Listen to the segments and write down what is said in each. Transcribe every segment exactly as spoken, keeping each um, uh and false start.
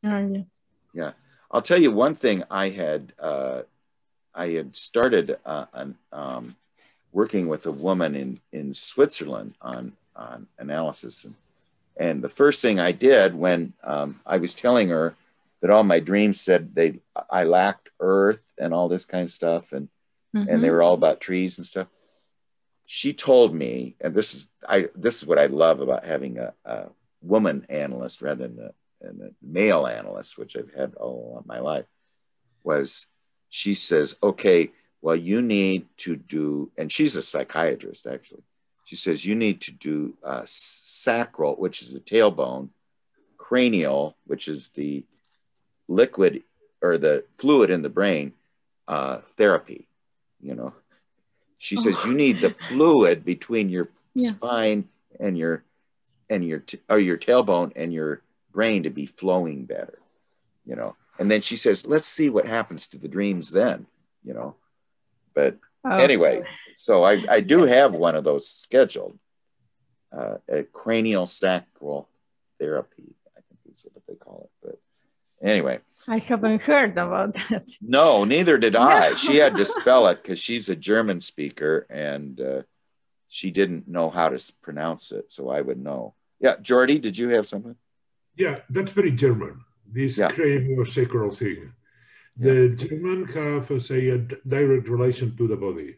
Oh, yeah. Yeah. I'll tell you one thing I had, uh, I had started uh, an, um, working with a woman in, in Switzerland on, on analysis. And, and the first thing I did when um, I was telling her that all my dreams said they, I lacked earth and all this kind of stuff. And, Mm-hmm. and they were all about trees and stuff. She told me, and this is, I, this is what I love about having a, a woman analyst rather than a, a male analyst, which I've had all my life, was she says, okay, well, you need to do, and she's a psychiatrist, actually. She says, you need to do uh, sacral, which is the tailbone, cranial, which is the liquid or the fluid in the brain, uh, therapy, you know. She says, Oh. you need the fluid between your Yeah. spine and your, and your, or your tailbone and your brain to be flowing better, you know. And then she says, let's see what happens to the dreams then, you know. But Oh. anyway, so I, I do have one of those scheduled, uh, a cranial sacral therapy, I think is what they call it. But anyway. I haven't heard about that. No, neither did I. No. She had to spell it because she's a German speaker and uh, she didn't know how to pronounce it, so I would know. Yeah, Jordi, did you have something? Yeah, that's very German, this yeah. craniosacral thing. The yeah. German have, uh, say, a direct relation to the body.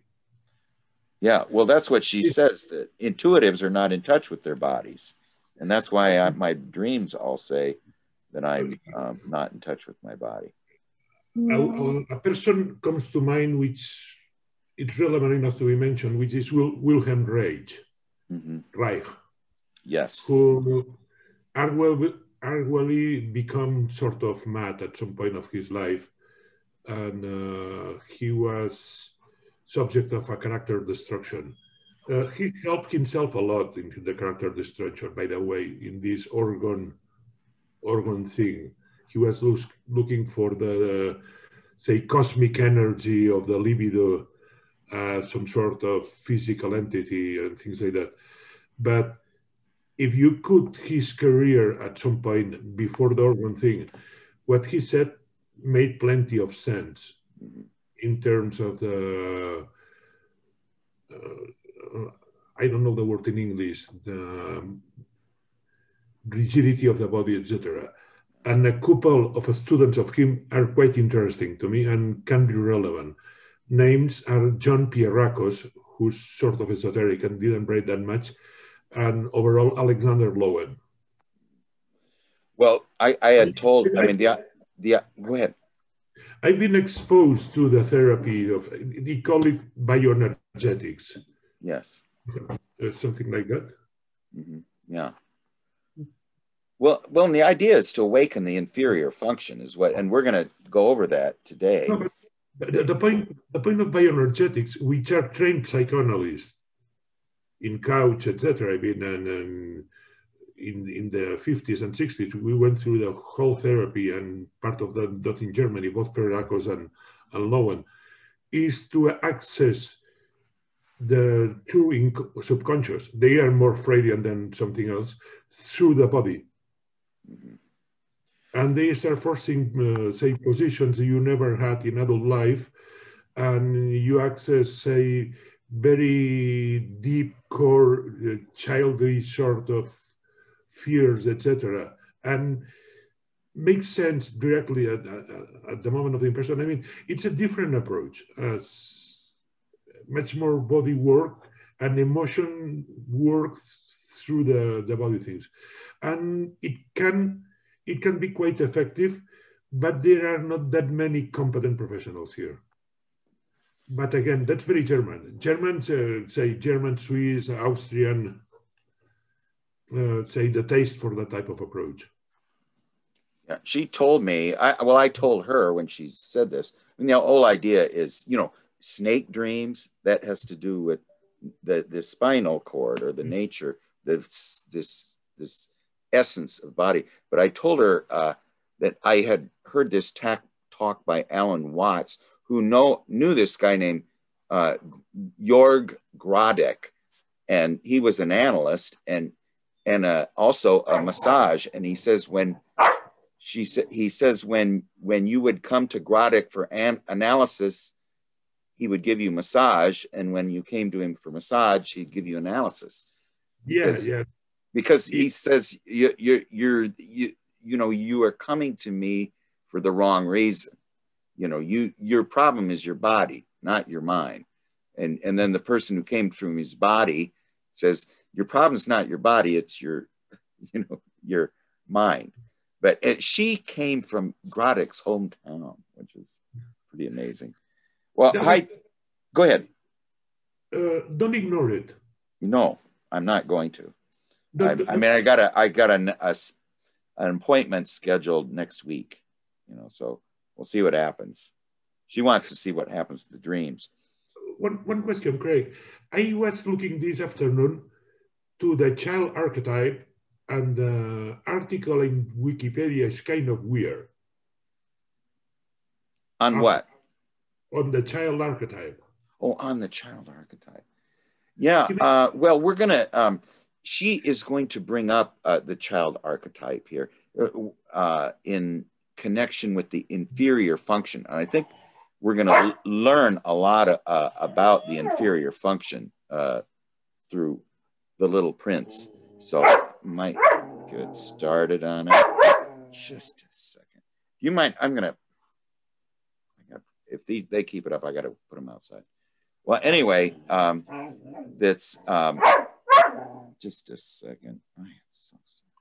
Yeah, well, that's what she says, that intuitives are not in touch with their bodies. And that's why I, my dreams all say that I'm um, not in touch with my body. A, a person comes to mind which it's relevant enough to be mentioned, which is Wil Wilhelm Reich. Mm-hmm. Reich. Yes. Who arguably, arguably become sort of mad at some point of his life. And uh, he was subject of a character destruction. Uh, he helped himself a lot in the character destruction, by the way, in this organ, organ thing. He was lo looking for the, uh, say, cosmic energy of the libido, uh, some sort of physical entity and things like that. But if you cut his career at some point before the organ thing, what he said made plenty of sense in terms of the, uh, I don't know the word in English, the rigidity of the body, et cetera. And a couple of students of him are quite interesting to me and can be relevant. Names are John Pierrakos, who's sort of esoteric and didn't write that much, and overall Alexander Lowen. Well, I, I had told, I mean, the, the, go ahead. I've been exposed to the therapy of, they call it bioenergetics. Yes. Something like that. Mm-hmm. Yeah. Well, well, and the idea is to awaken the inferior function is what, and we're going to go over that today. No, but the, the point, the point of bioenergetics, which are trained psychoanalysts in Couch, et cetera. I mean, and, and in in the fifties and sixties, we went through the whole therapy, and part of that, that in Germany, both Pierrakos and and Lowen, is to access the true subconscious. They are more Freudian than something else through the body. Mm-hmm. And they start forcing, uh, say, positions you never had in adult life, and you access, say, very deep core, uh, childish sort of fears, et cetera, and makes sense directly at, at, at the moment of the impression. I mean, it's a different approach, uh, much more body work and emotion work through the, the body things. And it can, it can be quite effective, but there are not that many competent professionals here. But again, that's very German. Germans, uh, say German, Swiss, Austrian, uh, say the taste for that type of approach. Yeah, she told me, I, well, I told her when she said this, you know, the whole idea is, you know, snake dreams, that has to do with the, the spinal cord or the nature, this, this, this essence of body. But I told her uh, that I had heard this talk by Alan Watts, who know, knew this guy named uh, Jorg Grodek, and he was an analyst and and uh, also a massage. And he says when she said, he says, when, when you would come to Groddick for an analysis, he would give you massage. And when you came to him for massage, he'd give you analysis. Because, yeah, yeah. Because he says, you, you, you're, you, you know, you are coming to me for the wrong reason. You know, you, your problem is your body, not your mind. And, and then the person who came through his body says, your problem is not your body, it's your, you know, your mind. But it, she came from Groddick's hometown, which is pretty amazing. Well, That hi, was- go ahead. Uh, don't ignore it. No, I'm not going to. I, Don't- I mean, I got a, I got an, a, an appointment scheduled next week, you know, so we'll see what happens. She wants to see what happens to the dreams. One, one question, Craig. I was looking this afternoon to the child archetype, and the article in Wikipedia is kind of weird. On what? On the child archetype. Oh, on the child archetype. Yeah, uh, well, we're going to, um, she is going to bring up uh, the child archetype here uh, in connection with the inferior function. And I think we're going to learn a lot of, uh, about the inferior function uh, through The Little Prince. So might get started on it. Just a second. You might, I'm going to, if they, they keep it up, I got to put them outside. Well, anyway, um, that's, um, just a second. I am so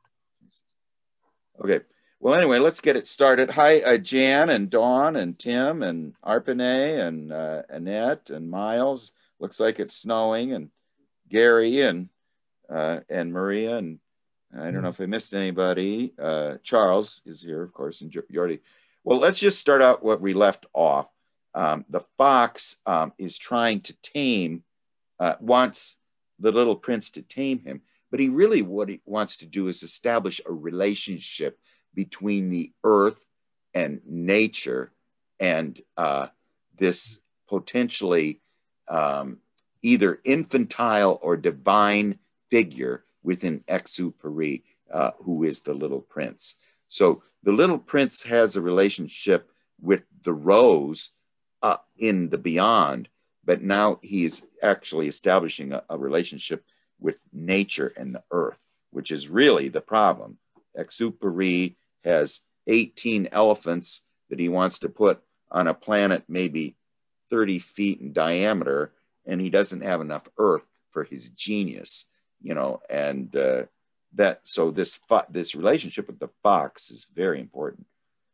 sorry. Okay. Well, anyway, let's get it started. Hi, uh, Jan and Dawn and Tim and Arpane and uh, Annette and Miles. Looks like it's snowing, and Gary and uh, and Maria, and I don't know if I missed anybody. Uh, Charles is here, of course, and Jordi. Well, let's just start out what we left off. Um, the fox um, is trying to tame, uh, wants the little prince to tame him, but he really, what he wants to do is establish a relationship between the earth and nature and uh, this potentially um, either infantile or divine figure within Exupéry, uh, who is the little prince. So the little prince has a relationship with the rose uh, in the beyond, but now he is actually establishing a, a relationship with nature and the earth, which is really the problem. Exupéry has eighteen elephants that he wants to put on a planet maybe thirty feet in diameter, and he doesn't have enough earth for his genius, you know, and uh, that, so this, this relationship with the fox is very important.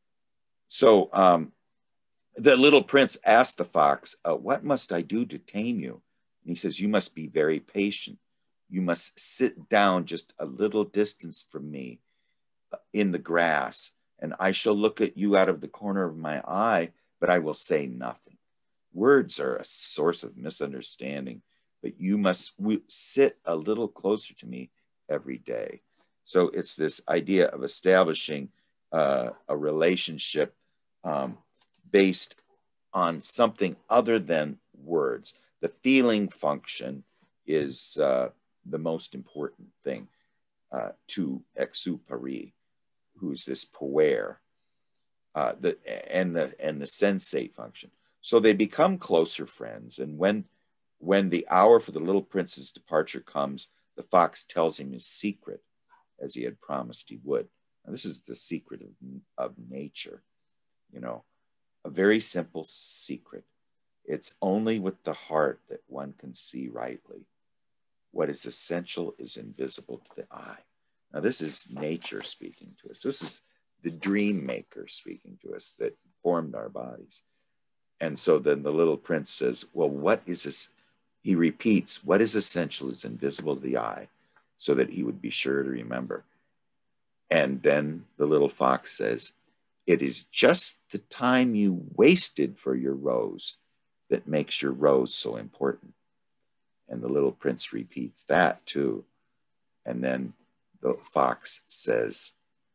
So um, the little prince asked the fox, uh, what must I do to tame you? And he says, you must be very patient. You must sit down just a little distance from me in the grass, and I shall look at you out of the corner of my eye, but I will say nothing. Words are a source of misunderstanding, but you must sit a little closer to me every day. So it's this idea of establishing uh, a relationship um, based on something other than words. The feeling function is uh, the most important thing uh, to Exupéry, who's this poër, uh, the, and, the, and the sensate function. So they become closer friends. And when, when the hour for the little prince's departure comes, the fox tells him his secret, as he had promised he would. Now, this is the secret of, of nature, you know, a very simple secret. It's only with the heart that one can see rightly. What is essential is invisible to the eye. Now, this is nature speaking to us. This is the dream maker speaking to us that formed our bodies. And so then the little prince says, well, what is this? He repeats, what is essential is invisible to the eye, so that he would be sure to remember. And then the little fox says, it is just the time you wasted for your rose that makes your rose so important. And the little prince repeats that too. And then the fox says,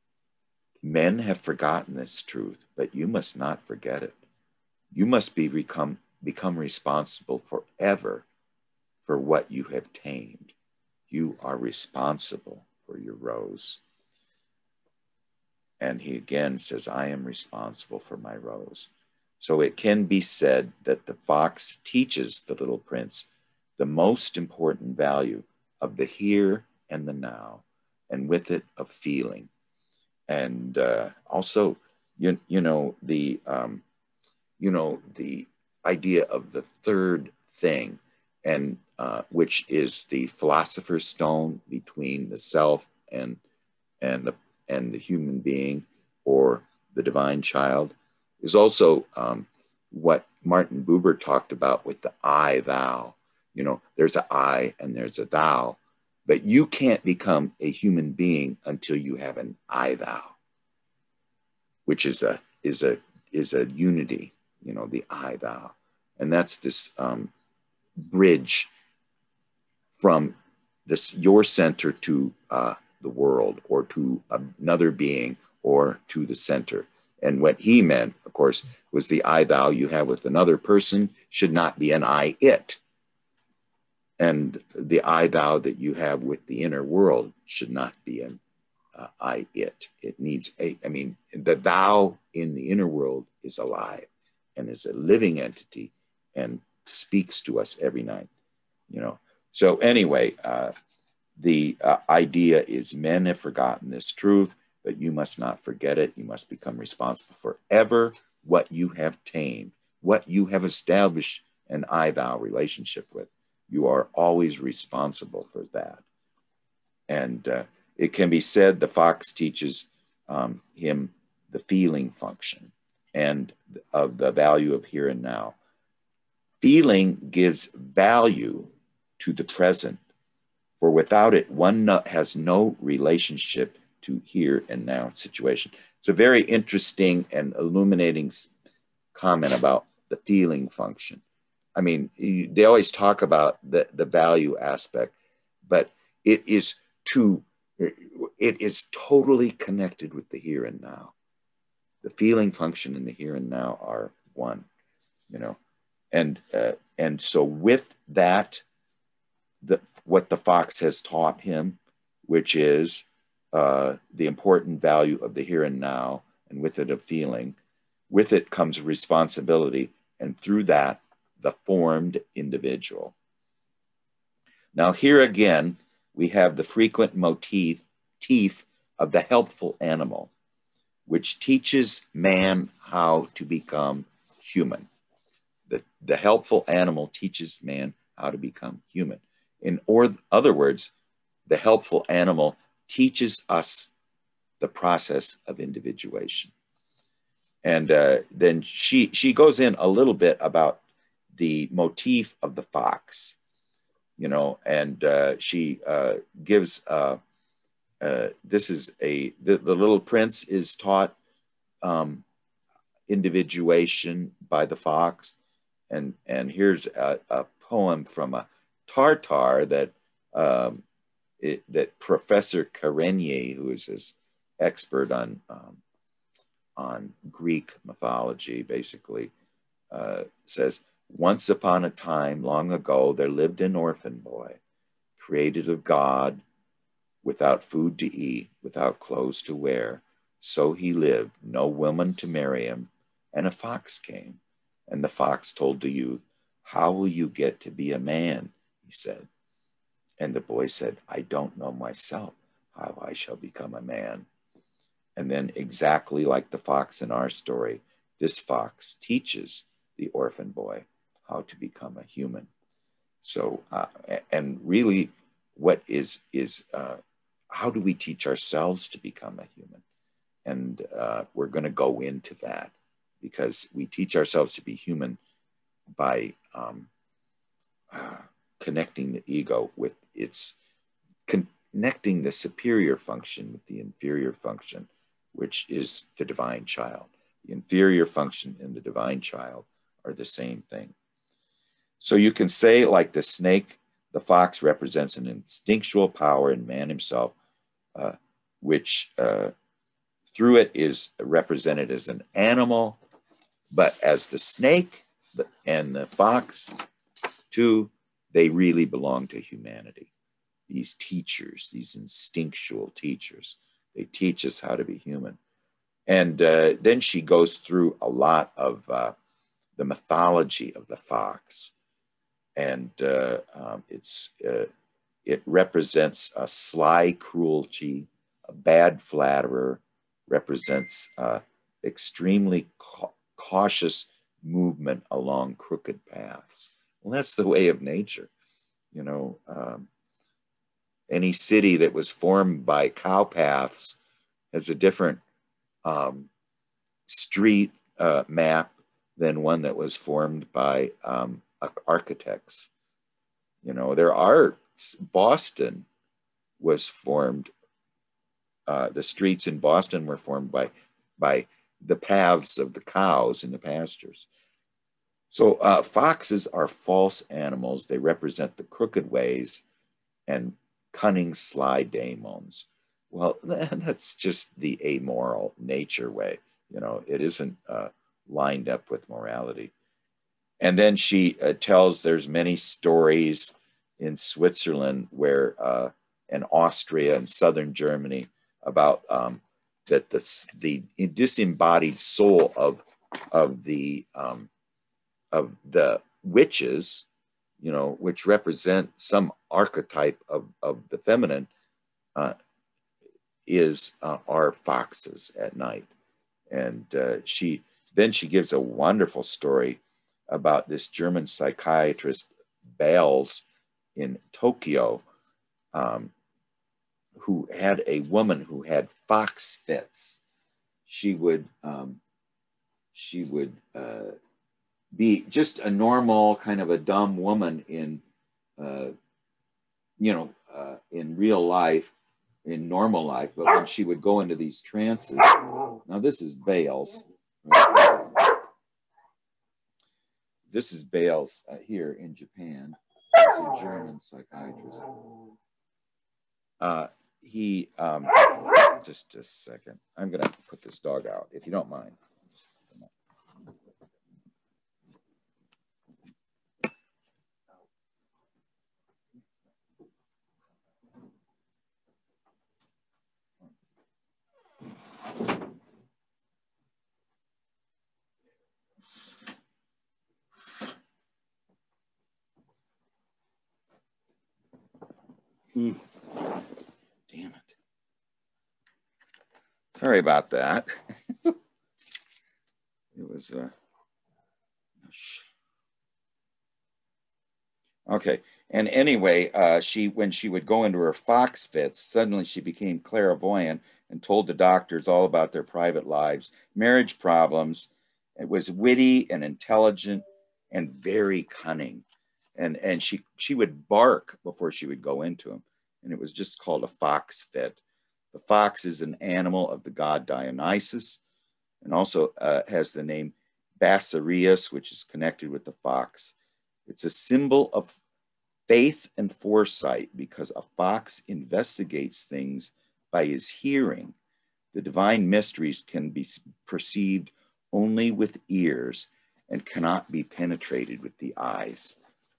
men have forgotten this truth, but you must not forget it. You must be become, become responsible forever for what you have tamed. You are responsible for your rose. And he again says, I am responsible for my rose. So it can be said that the fox teaches the little prince the most important value of the here and the now, and with it of feeling. And uh, also, you, you know, the, um, you know, the idea of the third thing, and uh, which is the philosopher's stone between the self and, and, the, and the human being, or the divine child, is also um, what Martin Buber talked about with the I, thou. You know, there's an I and there's a thou, but you can't become a human being until you have an I, thou, which is a is a is a unity. You know, the I, thou, and that's this um, bridge from this your center to uh, the world, or to another being, or to the center. And what he meant, of course, was the I, thou you have with another person should not be an I, it. And the I, thou that you have with the inner world should not be an uh, I, it. It needs a, I mean, the thou in the inner world is alive and is a living entity and speaks to us every night, you know. So anyway, uh, the uh, idea is men have forgotten this truth, but you must not forget it. You must become responsible forever what you have tamed, what you have established an I, thou relationship with. You are always responsible for that. And uh, it can be said the fox teaches um, him the feeling function and of the value of here and now. Feeling gives value to the present, for without it, one no, has no relationship to here and now situation. It's a very interesting and illuminating comment about the feeling function. I mean, they always talk about the, the value aspect, but it is to, it is totally connected with the here and now. The feeling function and the here and now are one, you know. And, uh, and so with that, the, what the fox has taught him, which is uh, the important value of the here and now, and with it of feeling, with it comes responsibility, and through that, the formed individual. Now here again, we have the frequent motif, teeth of the helpful animal, which teaches man how to become human. The, the helpful animal teaches man how to become human. In or, other words, the helpful animal teaches us the process of individuation. And uh, then she, she goes in a little bit about the motif of the fox, you know, and uh, she uh, gives, uh, uh, this is a, the, the little prince is taught um, individuation by the fox. And, and here's a, a poem from a Tartar that, um, it, that Professor Karenyi, who is his expert on, um, on Greek mythology, basically uh, says, once upon a time, long ago, there lived an orphan boy, created of God, without food to eat, without clothes to wear. So he lived, no woman to marry him, and a fox came. And the fox told the youth, how will you get to be a man? He said. And the boy said, I don't know myself how I shall become a man. And then exactly like the fox in our story, this fox teaches the orphan boy how to become a human. So, uh, and really what is, is uh, how do we teach ourselves to become a human? And uh, we're going to go into that, because we teach ourselves to be human by um, uh, connecting the ego with its, connecting the superior function with the inferior function, which is the divine child. The inferior function and the divine child are the same thing. So you can say, like the snake, the fox represents an instinctual power in man himself, uh, which uh, through it is represented as an animal, but as the snake and the fox, too, they really belong to humanity. These teachers, these instinctual teachers, they teach us how to be human. And uh, then she goes through a lot of uh, the mythology of the fox. And uh, um, it's, uh, it represents a sly cruelty, a bad flatterer, represents uh, extremely ca cautious movement along crooked paths. Well, that's the way of nature. You know, um, any city that was formed by cow paths has a different um, street uh, map than one that was formed by um, architects. You know, there are, Boston was formed, uh, the streets in Boston were formed by, by the paths of the cows in the pastures. So uh, foxes are false animals. They represent the crooked ways and cunning, sly daemons. Well, that's just the amoral nature way. You know, it isn't uh, lined up with morality. And then she uh, tells there's many stories in Switzerland where, uh, and Austria and southern Germany about um, that the, the disembodied soul of, of the, um, of the witches, you know, which represent some archetype of, of the feminine, uh, is, uh, are foxes at night. And uh, she, then she gives a wonderful story about this German psychiatrist, Bales, in Tokyo, um, who had a woman who had fox fits. She would, um, she would uh, be just a normal kind of a dumb woman in, uh, you know, uh, in real life, in normal life, but when she would go into these trances, now this is Bales. This is Bales uh, here in Japan. He's a German psychiatrist. Uh, he, um, just a second. I'm going to put this dog out, if you don't mind. Mm. Damn it. Sorry about that. It was, uh, okay. And anyway, uh, she, when she would go into her fox fits, suddenly she became clairvoyant and told the doctors all about their private lives, marriage problems. It was witty and intelligent and very cunning. And, and she, she would bark before she would go into them. And it was just called a fox fit. The fox is an animal of the god Dionysus, and also uh, has the name Basileus, which is connected with the fox. It's a symbol of faith and foresight because a fox investigates things by his hearing. The divine mysteries can be perceived only with ears and cannot be penetrated with the eyes.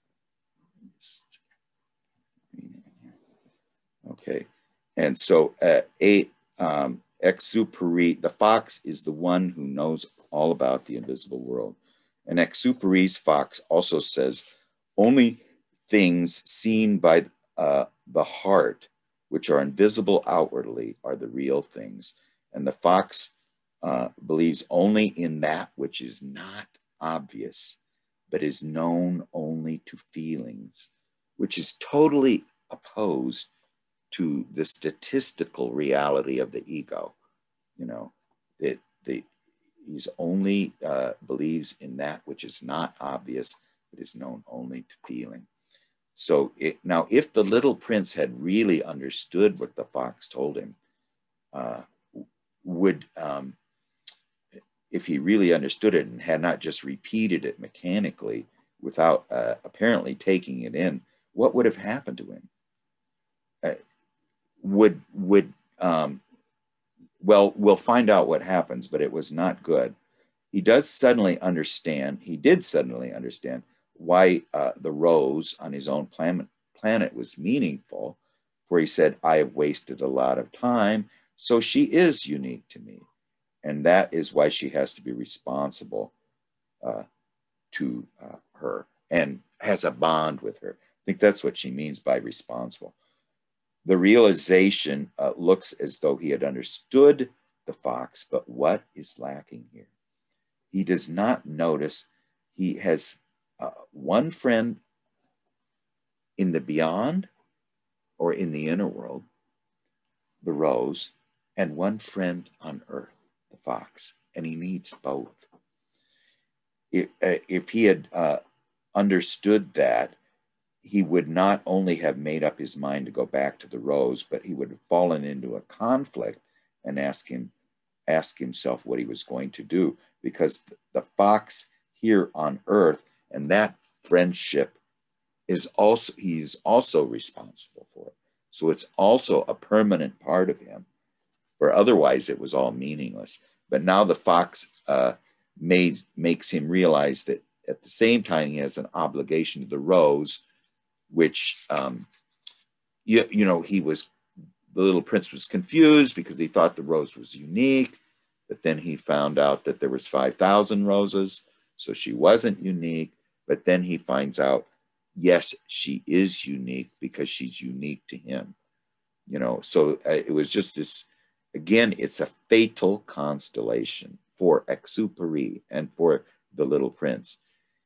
Okay, and so uh, a um, Exupéry, the fox is the one who knows all about the invisible world. And Exupéry's fox also says, only things seen by uh, the heart, which are invisible outwardly, are the real things. And the fox uh, believes only in that which is not obvious, but is known only to feelings, which is totally opposed to the statistical reality of the ego. You know, it, the, he's only uh, believes in that which is not obvious, but is known only to feeling. So it, now, if the little prince had really understood what the fox told him, uh, would, um, if he really understood it and had not just repeated it mechanically without uh, apparently taking it in, what would have happened to him? Uh, would, would um, well, we'll find out what happens, but it was not good. He does suddenly understand, he did suddenly understand why uh, the rose on his own planet, planet was meaningful, for he said, I have wasted a lot of time, so she is unique to me. And that is why she has to be responsible uh, to uh, her and has a bond with her. I think that's what she means by responsible. The realization uh, looks as though he had understood the fox, but what is lacking here? He does not notice he has uh, one friend in the beyond or in the inner world, the rose, and one friend on earth, the fox, and he needs both. If, uh, if he had uh, understood that, he would not only have made up his mind to go back to the rose, but he would have fallen into a conflict and ask him, ask himself what he was going to do, because the fox here on earth and that friendship is also, he's also responsible for it. So it's also a permanent part of him, where otherwise it was all meaningless. But now the fox uh, made, makes him realize that at the same time he has an obligation to the rose, which, um, you, you know, he was, the little prince was confused because he thought the rose was unique, but then he found out that there was five thousand roses, so she wasn't unique. But then he finds out, yes, she is unique because she's unique to him. You know, so uh, it was just this, again, it's a fatal constellation for Exupéry and for the little prince.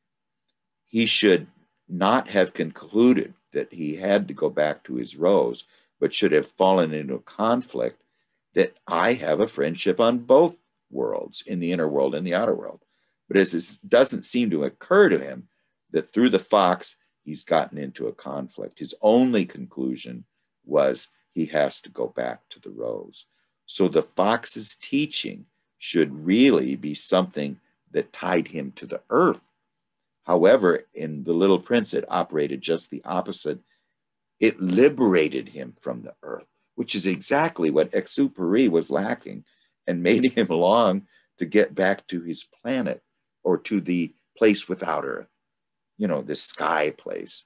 He should not have concluded that he had to go back to his rose, but should have fallen into a conflict that I have a friendship on both worlds, in the inner world and the outer world. But as this doesn't seem to occur to him, that through the fox, he's gotten into a conflict. His only conclusion was he has to go back to the rose. So the fox's teaching should really be something that tied him to the earth. However, in The Little Prince, it operated just the opposite. It liberated him from the earth, which is exactly what Exupéry was lacking, and made him long to get back to his planet, or to the place without earth, you know, this sky place.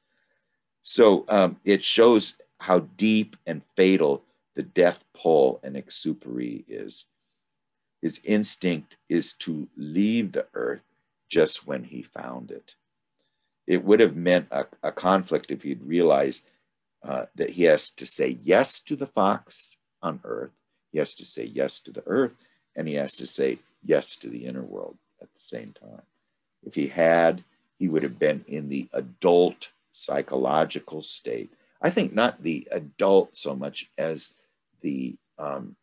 So um, it shows how deep and fatal the death pull in Exupéry is. His instinct is to leave the earth just when he found it. It would have meant a, a conflict if he'd realized uh, that he has to say yes to the fox on earth, he has to say yes to the earth, and he has to say yes to the inner world at the same time. If he had, he would have been in the adult psychological state. I think not the adult so much as the um,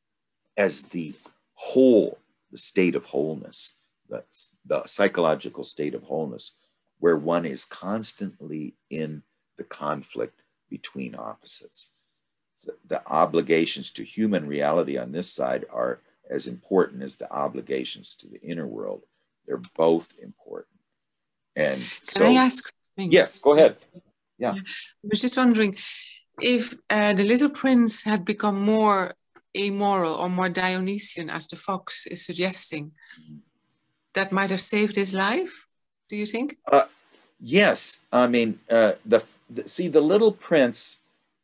as the whole, the state of wholeness, the, the psychological state of wholeness, where one is constantly in the conflict between opposites. So the obligations to human reality on this side are as important as the obligations to the inner world. They're both important. And so, can I ask? Yes, go ahead. Yeah. I was just wondering if uh, the little prince had become more amoral or more Dionysian, as the fox is suggesting, that might have saved his life, do you think? Uh, yes. I mean, uh, the, the see, the little prince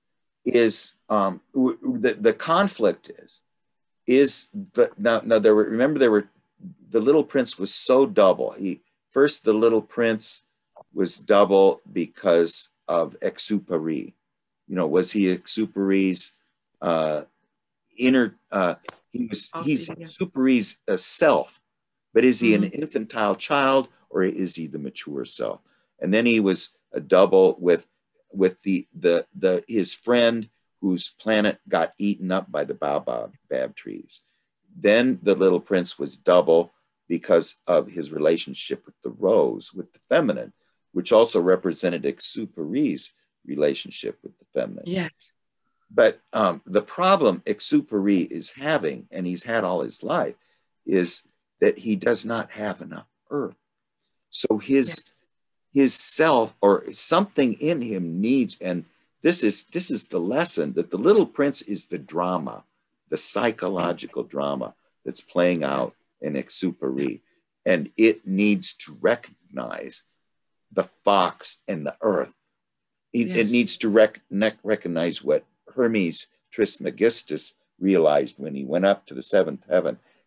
is, um, the, the conflict is, is the, now, now there were, remember there were, the little prince was so double. He, first the little prince was double because of Exupéry. You know, was he Exupéry's uh, inner, uh, he was, he's Exupéry's uh, self, but is he mm-hmm. an infantile child, or is he the mature self? And then he was a double with, with the, the, the, his friend whose planet got eaten up by the baobab bab trees. Then the little prince was double because of his relationship with the rose, with the feminine, which also represented Exupéry's relationship with the feminine. Yeah. But um, the problem Exupéry is having, and he's had all his life, is that he does not have enough earth. So his yeah. his self, or something in him, needs, and this is this is the lesson, that the little prince is the drama, the psychological drama that's playing out in Exupéry, and it needs to recognize the fox and the earth. It, yes. it needs to rec recognize what Hermes Trismegistus realized when he went up to the seventh heaven.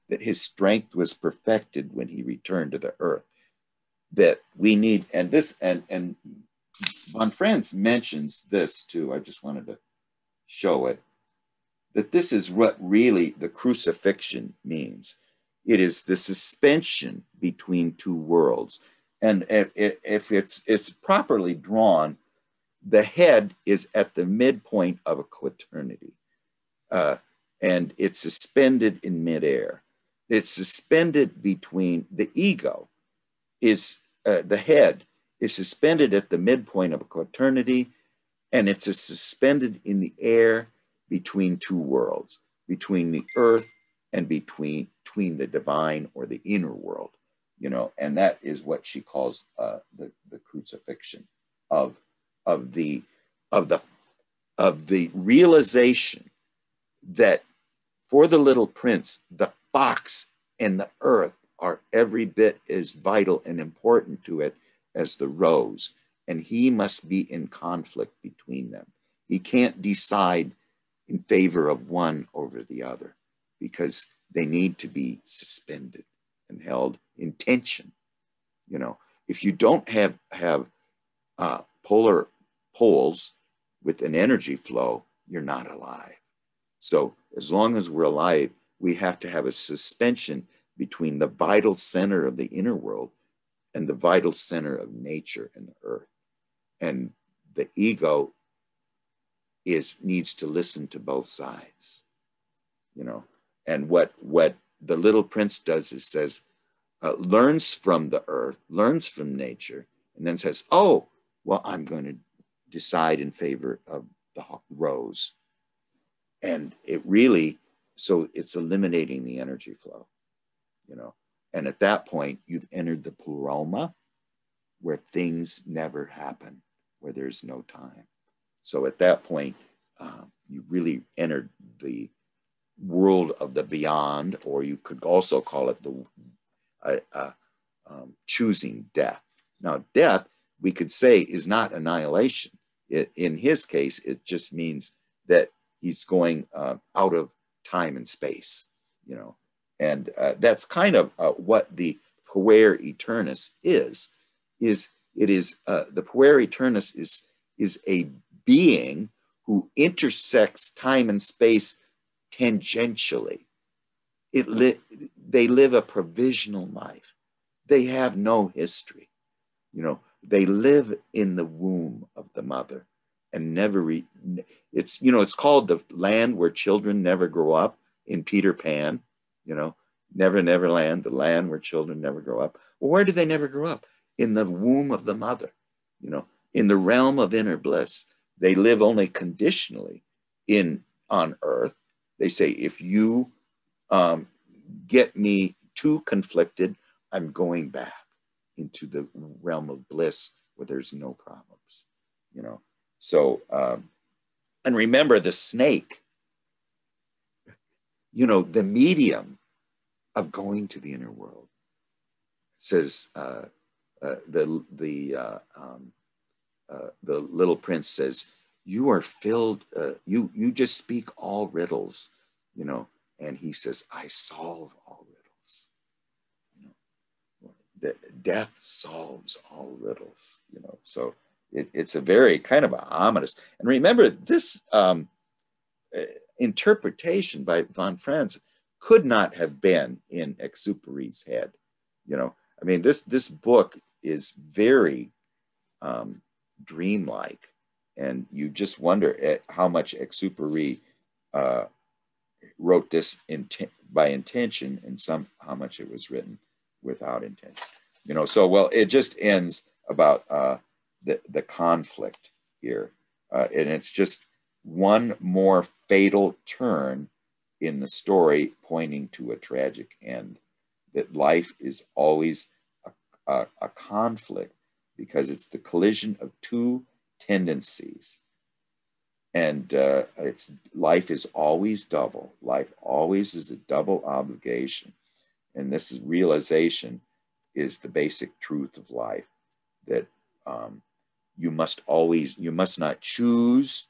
that his strength was perfected when he returned to the earth. That we need, and this, and, and Von Franz mentions this too, I just wanted to show it, that this is what really the crucifixion means. It is the suspension between two worlds. And if, if it's, it's properly drawn, the head is at the midpoint of a quaternity. Uh, and it's suspended in midair. It's suspended between the ego, is uh, the head is suspended at the midpoint of a quaternity, and it's a suspended in the air between two worlds, between the earth and between, between the divine or the inner world, you know, and that is what she calls uh, the, the crucifixion of, of the, of the, of the realization that for the little prince, the fox and the earth are every bit as vital and important to it as the rose, and he must be in conflict between them. He can't decide in favor of one over the other because they need to be suspended and held in tension. You know, if you don't have, have uh, polar poles with an energy flow, you're not alive. So as long as we're alive, we have to have a suspension between the vital center of the inner world and the vital center of nature and the earth. And the ego is needs to listen to both sides, you know. And what what the little prince does is says, uh, learns from the earth, learns from nature, and then says, oh, well, I'm going to decide in favor of the rose. And it really, so it's eliminating the energy flow, you know. And at that point, you've entered the pleroma, where things never happen, where there's no time. So at that point, uh, you really entered the world of the beyond, or you could also call it the uh, uh, um, choosing death. Now, death, we could say, is not annihilation. It, in his case, it just means that he's going uh, out of time and space, you know. And uh, that's kind of uh, what the puer aeternus is, is it is, uh, the puer aeternus is, is a being who intersects time and space tangentially. It li they live a provisional life. They have no history. You know, they live in the womb of the mother and never, re it's, you know, it's called the land where children never grow up in Peter Pan, you know, Never, Never Land, the land where children never grow up. Well, where do they never grow up? In the womb of the mother, you know, in the realm of inner bliss. They live only conditionally in on earth. They say, if you um, get me too conflicted, I'm going back into the realm of bliss where there's no problems, you know. So, um, and remember the snake, you know, the medium of going to the inner world, says uh, uh, the the uh, um, uh, the little prince says, you are filled. Uh, you you just speak all riddles, you know. And he says, I solve all riddles. You know, the, death solves all riddles. You know, so it, it's a very kind of a ominous. And remember, this um, uh, interpretation by Von Franz could not have been in Exupéry's head. You know, I mean, this this book is very um, dreamlike, and you just wonder at how much Exupéry uh, wrote this intent by intention, and some how much it was written without intention. You know, so well, it just ends about uh, the the conflict here, uh, and it's just one more fatal turn in the story, pointing to a tragic end. That life is always a, a, a conflict, because it's the collision of two tendencies. And uh, it's life is always double. Life always is a double obligation. And this is realization is the basic truth of life, that um, you must always, you must not choose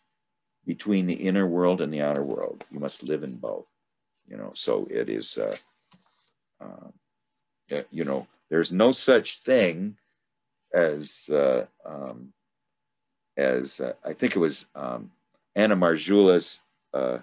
between the inner world and the outer world. You must live in both, you know. So it is, uh, uh, you know, there's no such thing as, uh, um, as uh, I think it was um, Anna Margulis, uh,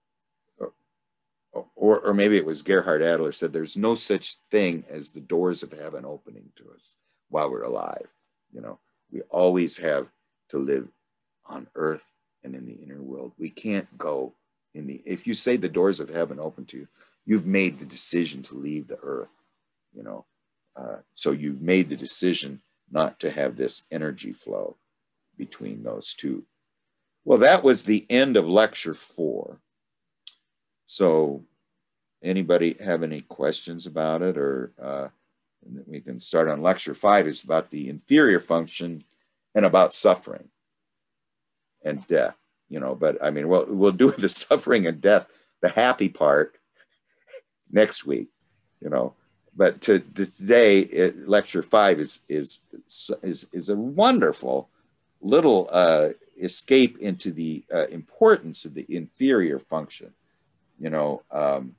or, or maybe it was Gerhard Adler, said there's no such thing as the doors of heaven opening to us while we're alive. You know, we always have to live on earth and in the inner world. We can't go in the, if you say the doors of heaven open to you, you've made the decision to leave the earth, you know. Uh, so you've made the decision not to have this energy flow between those two. Well, that was the end of lecture four. So anybody have any questions about it? Or uh, we can start on lecture five. Is about the inferior function and about suffering and death, you know. But I mean, we'll, we'll do the suffering and death, the happy part, next week, you know. But to, to today, it, lecture five is, is, is, is a wonderful little uh, escape into the uh, importance of the inferior function. You know, um,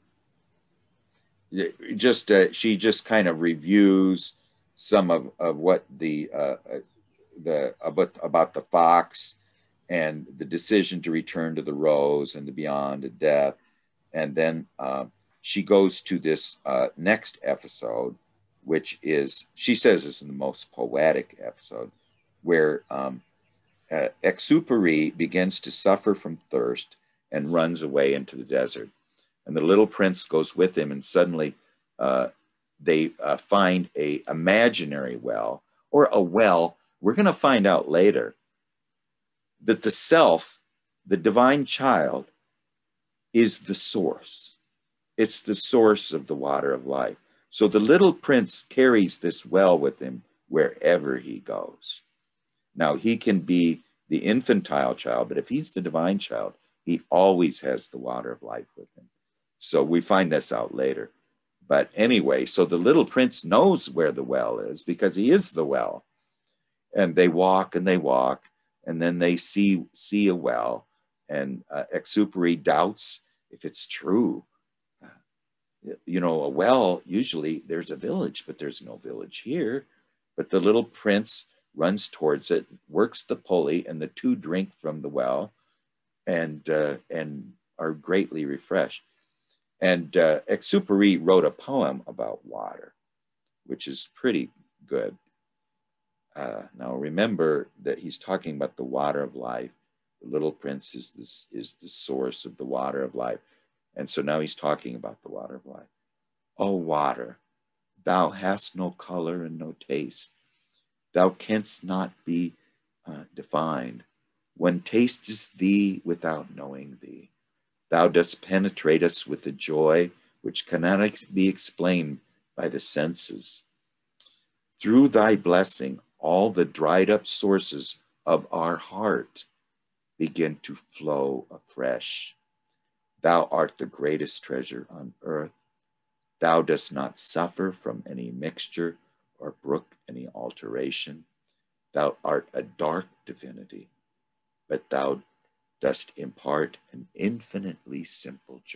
just uh, she just kind of reviews some of, of what the uh, the about about the fox and the decision to return to the rose and the beyond of death, and then uh, she goes to this uh, next episode, which is, she says, is the most poetic episode, where um, uh, Exupery begins to suffer from thirst and runs away into the desert. And the little prince goes with him, and suddenly uh, they uh, find a imaginary well, or a well. We're going to find out later that the self, the divine child, is the source. It's the source of the water of life. So the little prince carries this well with him wherever he goes. Now, he can be the infantile child, but if he's the divine child, he always has the water of life with him. So we find this out later. But anyway, so the little prince knows where the well is because he is the well. And they walk and they walk, and then they see, see a well, and uh, Exupery doubts if it's true. Uh, you know, a well, usually there's a village, but there's no village here. But the little prince runs towards it, works the pulley, and the two drink from the well and, uh, and are greatly refreshed. And uh, Exupery wrote a poem about water, which is pretty good. Uh, now remember that he's talking about the water of life. The little prince is this is the source of the water of life, and so now he's talking about the water of life. O water, thou hast no color and no taste. Thou canst not be uh, defined. One tastes thee without knowing thee. Thou dost penetrate us with a joy which cannot be explained by the senses. Through thy blessing, all the dried up sources of our heart begin to flow afresh. Thou art the greatest treasure on earth. Thou dost not suffer from any mixture or brook any alteration. Thou art a dark divinity, but thou dost impart an infinitely simple joy.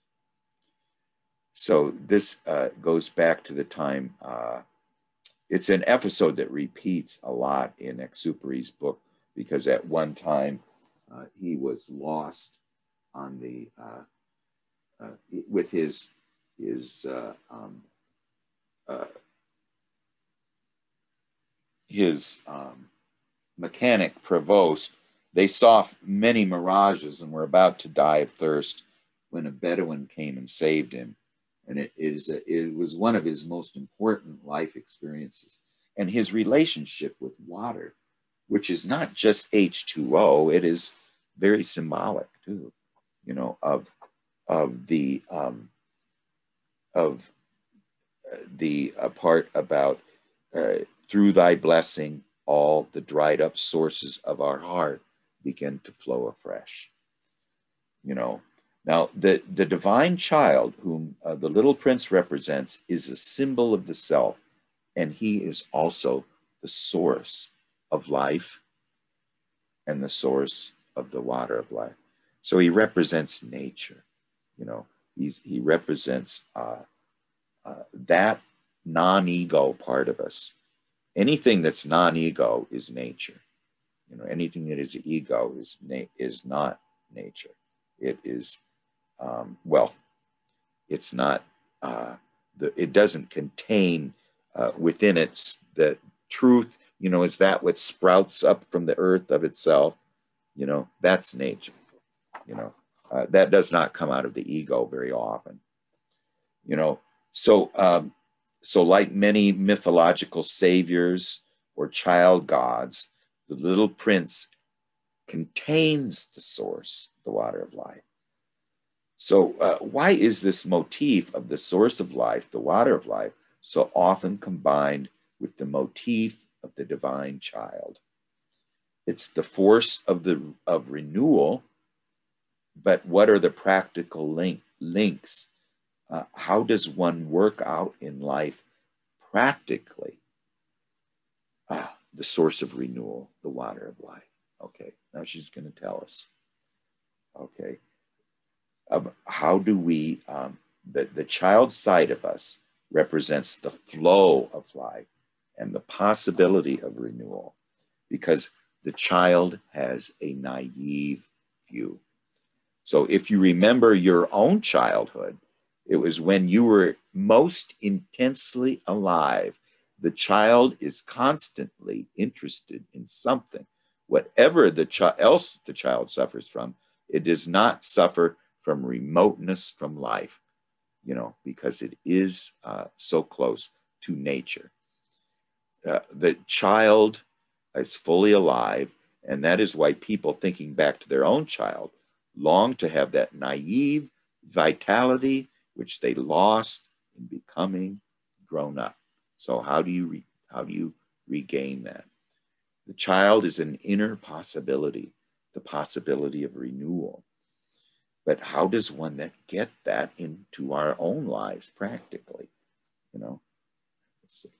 So this uh, goes back to the time, uh, it's an episode that repeats a lot in Exupery's book, because at one time uh, he was lost on the, uh, uh, with his, his, uh, um, uh, his um, mechanic Prevost. They saw many mirages and were about to die of thirst when a Bedouin came and saved him. And it, is a, it was one of his most important life experiences. And his relationship with water, which is not just H two O, it is very symbolic too, you know, of, of the, um, of the uh, part about uh, through thy blessing, all the dried up sources of our heart begin to flow afresh. You know, now the, the divine child whom uh, the little prince represents is a symbol of the self, and he is also the source of life and the source of the water of life. So he represents nature, you know, he's, he represents uh, uh, that non-ego part of us, anything that's non-ego is nature. You know, anything that is ego is na- is not nature. It is, um, well, it's not, uh, the, it doesn't contain uh, within it the truth. You know, is that what sprouts up from the earth of itself? You know, that's nature. You know, uh, that does not come out of the ego very often. You know, so um, so like many mythological saviors or child gods, the little prince contains the source, the water of life. So uh, why is this motif of the source of life, the water of life, so often combined with the motif of the divine child? It's the force of the of renewal, but what are the practical link, links? Uh, how does one work out in life practically ah, the source of renewal, the water of life? Okay, now she's going to tell us. Okay, um, how do we, um, the, the child side of us represents the flow of life and the possibility of renewal, because the child has a naive view. So if you remember your own childhood, it was when you were most intensely alive. The child is constantly interested in something. Whatever the chi- else the child suffers from, it does not suffer from remoteness from life, you know, because it is uh, so close to nature. Uh, the child is fully alive, and that is why people thinking back to their own child long to have that naive vitality which they lost in becoming grown up. So how do you re- how do you regain that? The child is an inner possibility, the possibility of renewal. But how does one that get that into our own lives practically? You know, let's see.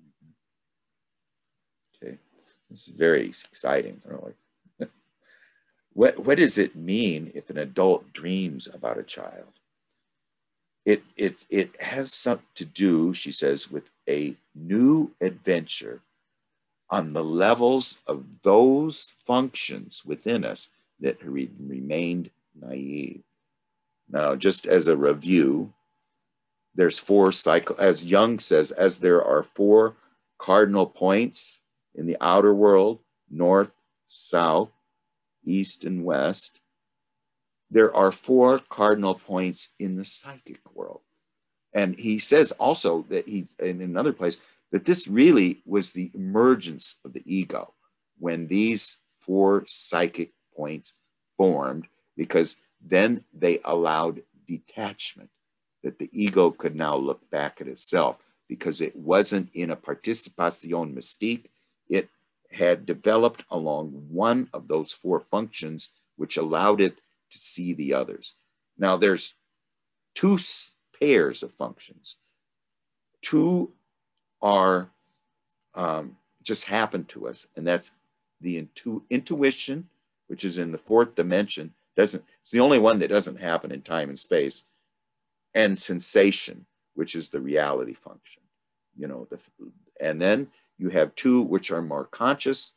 Okay, this is very exciting, really. What, what does it mean if an adult dreams about a child? It, it, it has something to do, she says, with a new adventure on the levels of those functions within us that re- remained naive. Now, just as a review, there's four cycle, as Jung says, as there are four cardinal points in the outer world, north, south, east, and west, there are four cardinal points in the psychic world. And he says also that he's in another place that this really was the emergence of the ego when these four psychic points formed, because then they allowed detachment, that the ego could now look back at itself because it wasn't in a participation mystique. It had developed along one of those four functions, which allowed it to see the others. Now there's two pairs of functions. Two are um, just happen to us, and that's the intu- intuition, which is in the fourth dimension. Doesn't it's the only one that doesn't happen in time and space, and sensation, which is the reality function. You know, the, and then you have two which are more conscious,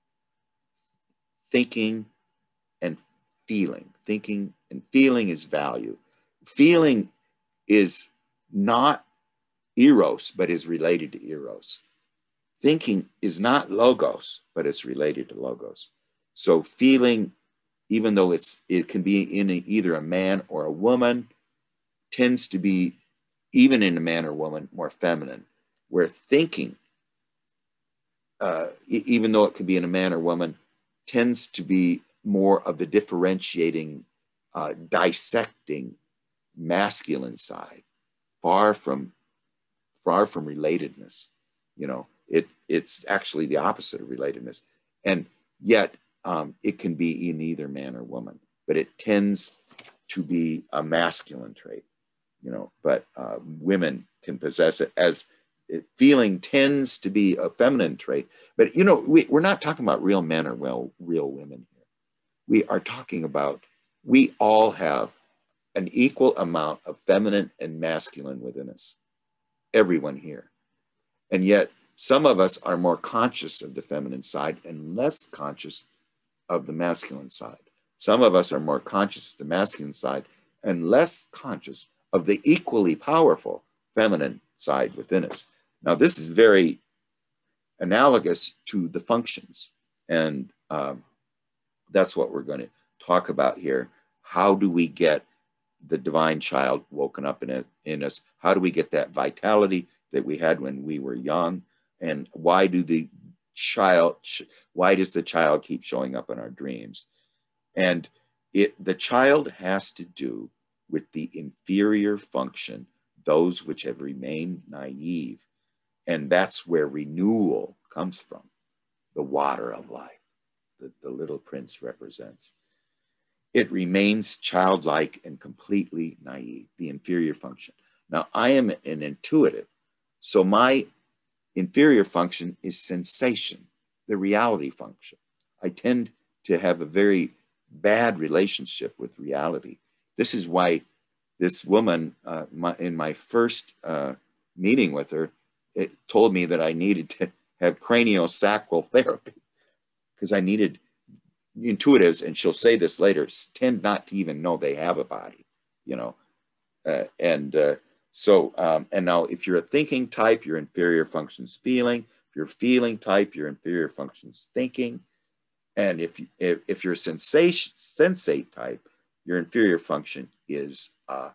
thinking and feeling. Thinking and feeling is value. Feeling is not eros, but is related to eros. Thinking is not logos, but it's related to logos. So feeling, even though it's it can be in a, either a man or a woman, tends to be, even in a man or woman, more feminine. Where thinking, uh, e- even though it could be in a man or woman, tends to be more of the differentiating, uh, dissecting masculine side, far from far from relatedness. You know, it it's actually the opposite of relatedness, and yet um, it can be in either man or woman, but it tends to be a masculine trait. You know, but uh, women can possess it, as it, feeling tends to be a feminine trait. But you know, we, we're not talking about real men or well real women here. We are talking about, we all have an equal amount of feminine and masculine within us. everyone here. And yet some of us are more conscious of the feminine side and less conscious of the masculine side. Some of us are more conscious of the masculine side and less conscious of the equally powerful feminine side within us. Now, this is very analogous to the functions. And um, that's what we're going to talk about here. How do we get the divine child woken up in, it, in us? How do we get that vitality that we had when we were young? And why do the child, why does the child keep showing up in our dreams? And it, the child has to do with the inferior function, those which have remained naive. And that's where renewal comes from, the water of life that the little prince represents. It remains childlike and completely naive, the inferior function. Now, I am an intuitive, so my inferior function is sensation, the reality function. I tend to have a very bad relationship with reality. This is why this woman, uh, my, in my first uh, meeting with her, it told me that I needed to have craniosacral therapy because I needed intuitives, and she'll say this later, tend not to even know they have a body, you know. Uh, and uh, so, um, and now if you're a thinking type, your inferior function's feeling. If you're a feeling type, your inferior function's thinking. And if, you, if, if you're a sensation, sensate type, your inferior function is, uh,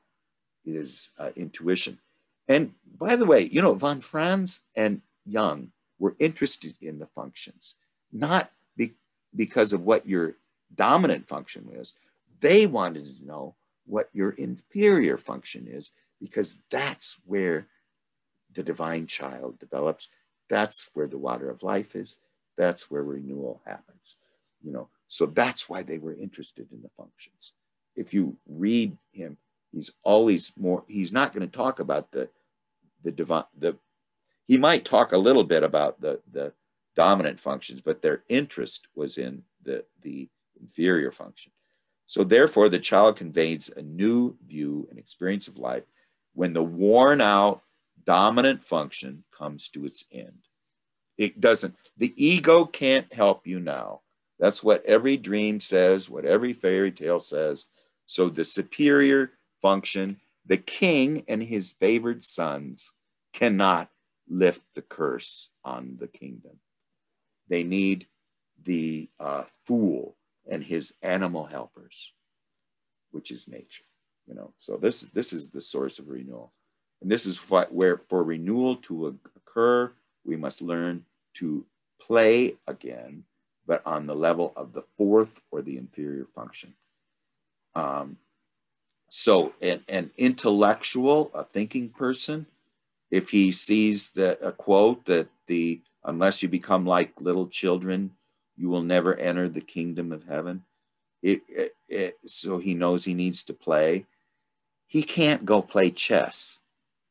is uh, intuition. And by the way, you know, von Franz and Jung were interested in the functions, not be, because of what your dominant function is. They wanted to know what your inferior function is, because that's where the divine child develops. That's where the water of life is. That's where renewal happens. You know, so that's why they were interested in the functions. If you read him, he's always more, he's not going to talk about the, the divine, the, he might talk a little bit about the, the dominant functions, but their interest was in the, the inferior function. So therefore, the child conveys a new view and experience of life when the worn out dominant function comes to its end. It doesn't, the ego can't help you now. That's what every dream says, what every fairy tale says. So the superior function, the king and his favored sons, cannot lift the curse on the kingdom. They need the uh, fool and his animal helpers, which is nature. You know, so this this is the source of renewal, and this is what, where for renewal to occur, we must learn to play again, but on the level of the fourth or the inferior function. Um, so an, an intellectual, a thinking person, if he sees the, a quote that the, unless you become like little children, you will never enter the kingdom of heaven. It, it, it, so he knows he needs to play. He can't go play chess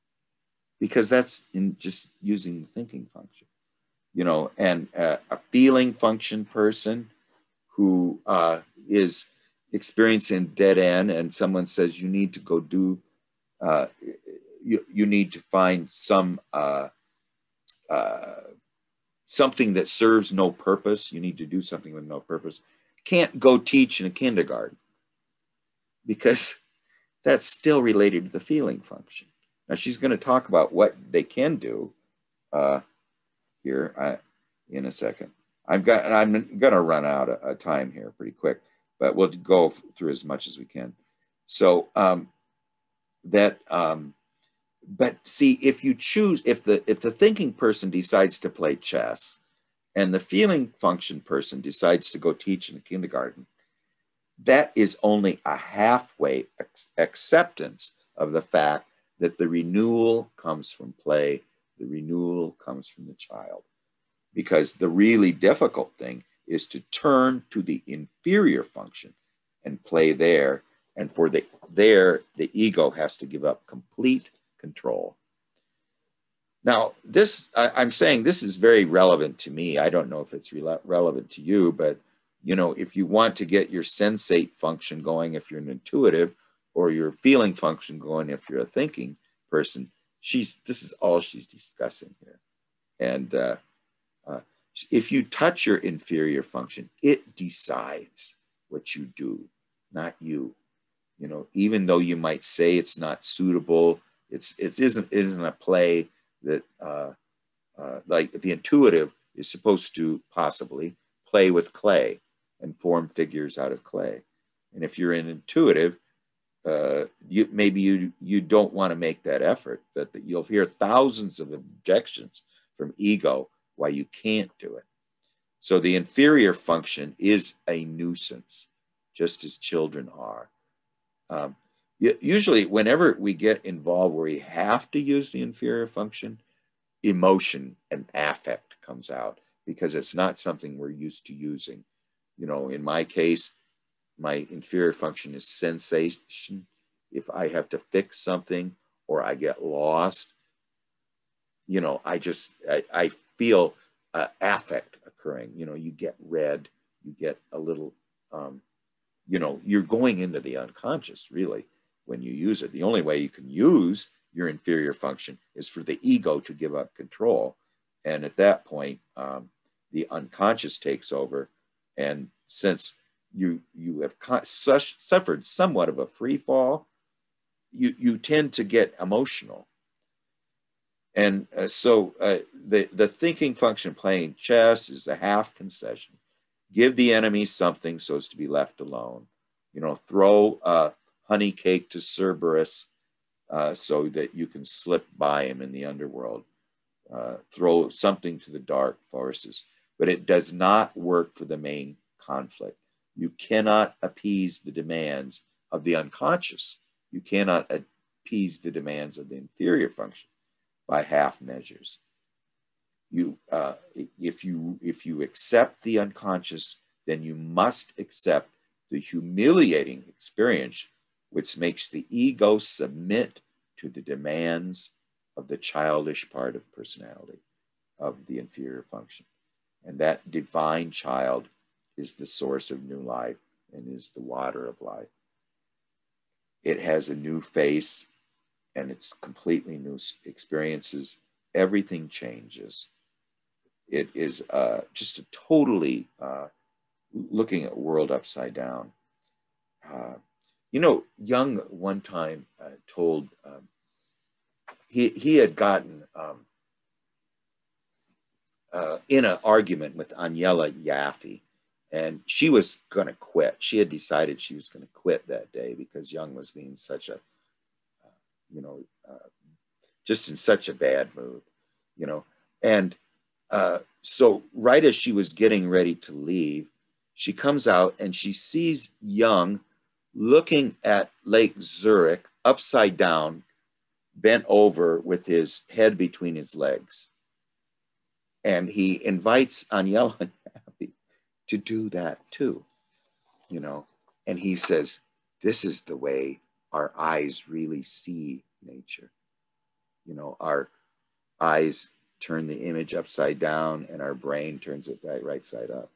because that's in just using the thinking function. You know, and uh, a feeling function person who uh, is experiencing dead end, and someone says you need to go do, uh, you, you need to find some uh, uh, something that serves no purpose. You need to do something with no purpose. Can't go teach in a kindergarten because that's still related to the feeling function. Now she's going to talk about what they can do. Uh, here I, in a second. I've got, I'm going to run out of, of time here pretty quick, but we'll go through as much as we can. So um, that, um, but see, if you choose, if the, if the thinking person decides to play chess and the feeling function person decides to go teach in a kindergarten, that is only a halfway acceptance of the fact that the renewal comes from play. The renewal comes from the child, because the really difficult thing is to turn to the inferior function and play there. And for the there, the ego has to give up complete control. Now, this, I, I'm saying this is very relevant to me. I don't know if it's re relevant to you, but you know, if you want to get your sensate function going, if you're an intuitive, or your feeling function going, if you're a thinking person, she's, this is all she's discussing here. And uh, uh, if you touch your inferior function, it decides what you do, not you. You know, even though you might say it's not suitable, it's, it isn't, isn't a play that, uh, uh, like the intuitive is supposed to possibly play with clay and form figures out of clay. And if you're an intuitive, uh, you, maybe you, you don't want to make that effort, but that you'll hear thousands of objections from ego why you can't do it. So the inferior function is a nuisance, just as children are. Um, usually whenever we get involved where we have to use the inferior function, emotion and affect comes out because it's not something we're used to using. You know, in my case, my inferior function is sensation. If I have to fix something or I get lost, you know, I just, I, I feel uh, affect occurring. You know, you get red, you get a little, um, you know, you're going into the unconscious really when you use it. The only way you can use your inferior function is for the ego to give up control. And at that point, um, the unconscious takes over. And since you, you have such, suffered somewhat of a free fall, you, you tend to get emotional. And uh, so uh, the, the thinking function playing chess is the half concession. Give the enemy something so as to be left alone. You know, throw a honey cake to Cerberus uh, so that you can slip by him in the underworld. Uh, throw something to the dark forces. But it does not work for the main conflict. You cannot appease the demands of the unconscious. You cannot appease the demands of the inferior function by half measures. You, uh, if you, if you accept the unconscious, then you must accept the humiliating experience, which makes the ego submit to the demands of the childish part of personality, of the inferior function. And that divine child is the source of new life and is the water of life. It has a new face and it's completely new experiences. Everything changes. It is uh, just a totally uh, looking at world upside down. Uh, you know, Jung one time uh, told, um, he, he had gotten um, uh, in an argument with Agnella Jaffe, and she was going to quit. She had decided she was going to quit that day because Jung was being such a, uh, you know, uh, just in such a bad mood, you know, and Uh, so right as she was getting ready to leave, she comes out and she sees Jung looking at Lake Zurich upside down, bent over with his head between his legs. And he invites Agnella to do that too, you know, and he says, this is the way our eyes really see nature. You know, our eyes turn the image upside down and our brain turns it right, right side up.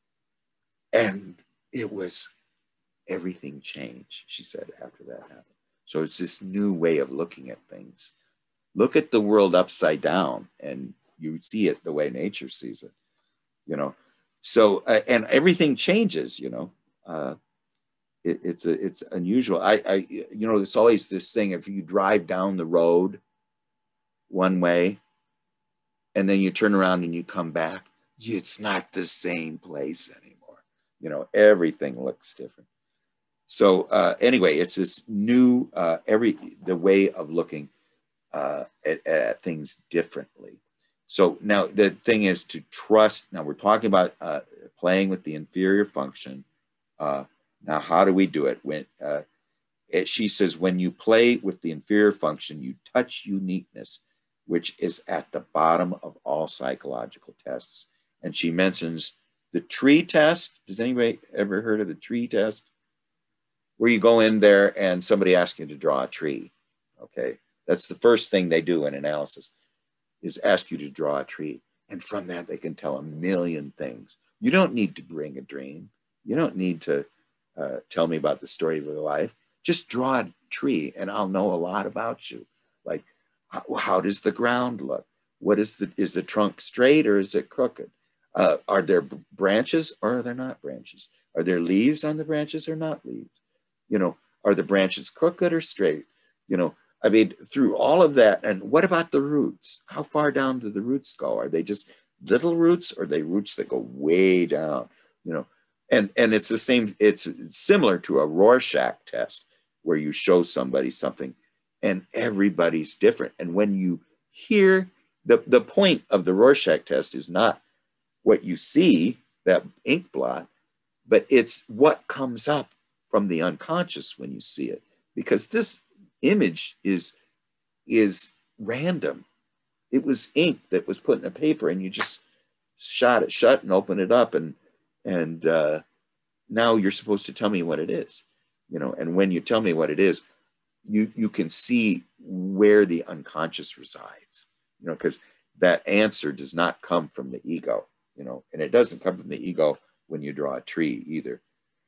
And it was, everything changed, she said, after that happened. So it's this new way of looking at things. Look at the world upside down and you see it the way nature sees it, you know. So, uh, and everything changes, you know. Uh, it, it's, a, it's unusual. I, I, you know, it's always this thing, if you drive down the road one way, and then you turn around and you come back, it's not the same place anymore. You know, everything looks different. So uh, anyway, it's this new, uh, every the way of looking uh, at, at things differently. So now the thing is to trust. Now we're talking about uh, playing with the inferior function. Uh, now, how do we do it? When uh, it, she says, when you play with the inferior function, you touch uniqueness, which is at the bottom of all psychological tests. And she mentions the tree test. Does anybody ever heard of the tree test? Where you go in there and somebody asks you to draw a tree, okay? That's the first thing they do in analysis, is ask you to draw a tree. And from that, they can tell a million things. You don't need to bring a dream. You don't need to uh, tell me about the story of your life. Just draw a tree and I'll know a lot about you. Like, How, how does the ground look? What is the, is the trunk straight or is it crooked? Uh, are there branches or are there not branches? Are there leaves on the branches or not leaves? You know, are the branches crooked or straight? You know, I mean, through all of that. And what about the roots? How far down do the roots go? Are they just little roots or are they roots that go way down? You know, and, and it's the same, it's similar to a Rorschach test where you show somebody something and everybody's different. And when you hear, the, the point of the Rorschach test is not what you see, that ink blot, but it's what comes up from the unconscious when you see it. Because this image is, is random. It was ink that was put in a paper and you just shot it shut and open it up and, and uh, now you're supposed to tell me what it is. You know, and when you tell me what it is, you, you can see where the unconscious resides, you know, because that answer does not come from the ego, you know, and it doesn't come from the ego when you draw a tree either.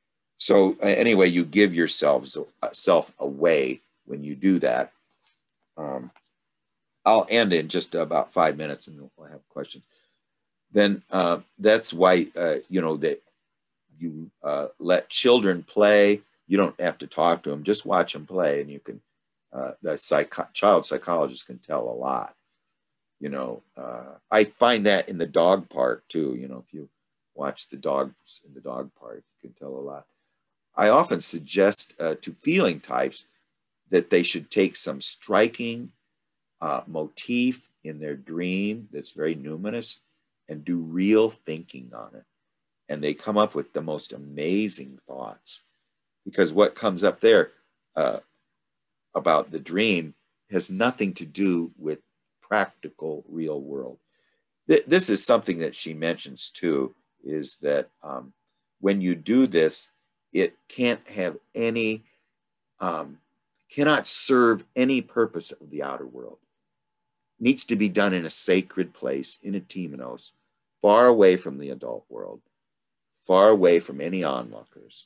So uh, anyway, you give yourselves uh, self away when you do that. Um, I'll end in just about five minutes and we'll have questions. Then uh, that's why, uh, you know, that you uh, let children play. You don't have to talk to them, just watch them play. And you can, uh, the psycho child psychologist can tell a lot. You know, uh, I find that in the dog park too. You know, if you watch the dogs in the dog park, you can tell a lot. I often suggest uh, to feeling types that they should take some striking uh, motif in their dream that's very numinous and do real thinking on it. And they come up with the most amazing thoughts. Because what comes up there uh, about the dream has nothing to do with practical real world. Th this is something that she mentions too, is that um, when you do this, it can't have any, um, cannot serve any purpose of the outer world. It needs to be done in a sacred place, in a temenos, far away from the adult world, far away from any onlookers.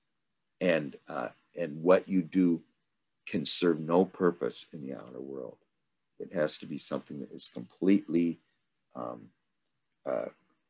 And, uh, and what you do can serve no purpose in the outer world. It has to be something that is completely um, uh,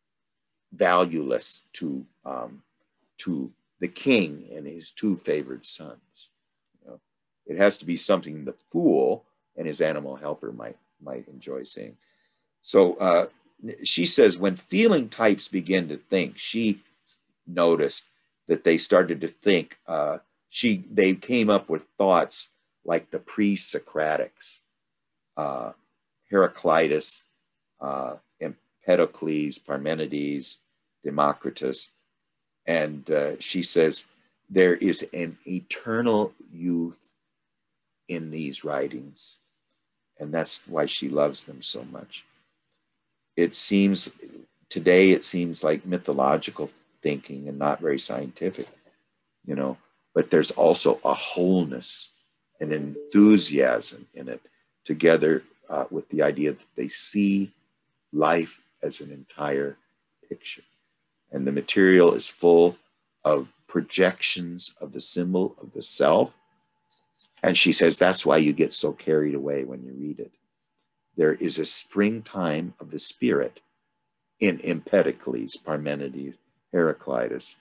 valueless to, um, to the king and his two favored sons. You know? It has to be something the fool and his animal helper might, might enjoy seeing. So uh, she says, when feeling types begin to think, she noticed that they started to think, uh, she, they came up with thoughts like the pre-Socratics, uh, Heraclitus, uh, Empedocles, Parmenides, Democritus. And uh, she says, there is an eternal youth in these writings. And that's why she loves them so much. It seems, today it seems like mythological thinking and not very scientific, you know, but there's also a wholeness and enthusiasm in it, together uh, with the idea that they see life as an entire picture. And the material is full of projections of the symbol of the self. And she says that's why you get so carried away when you read it. There is a springtime of the spirit in Empedocles, Parmenides, Heraclitus,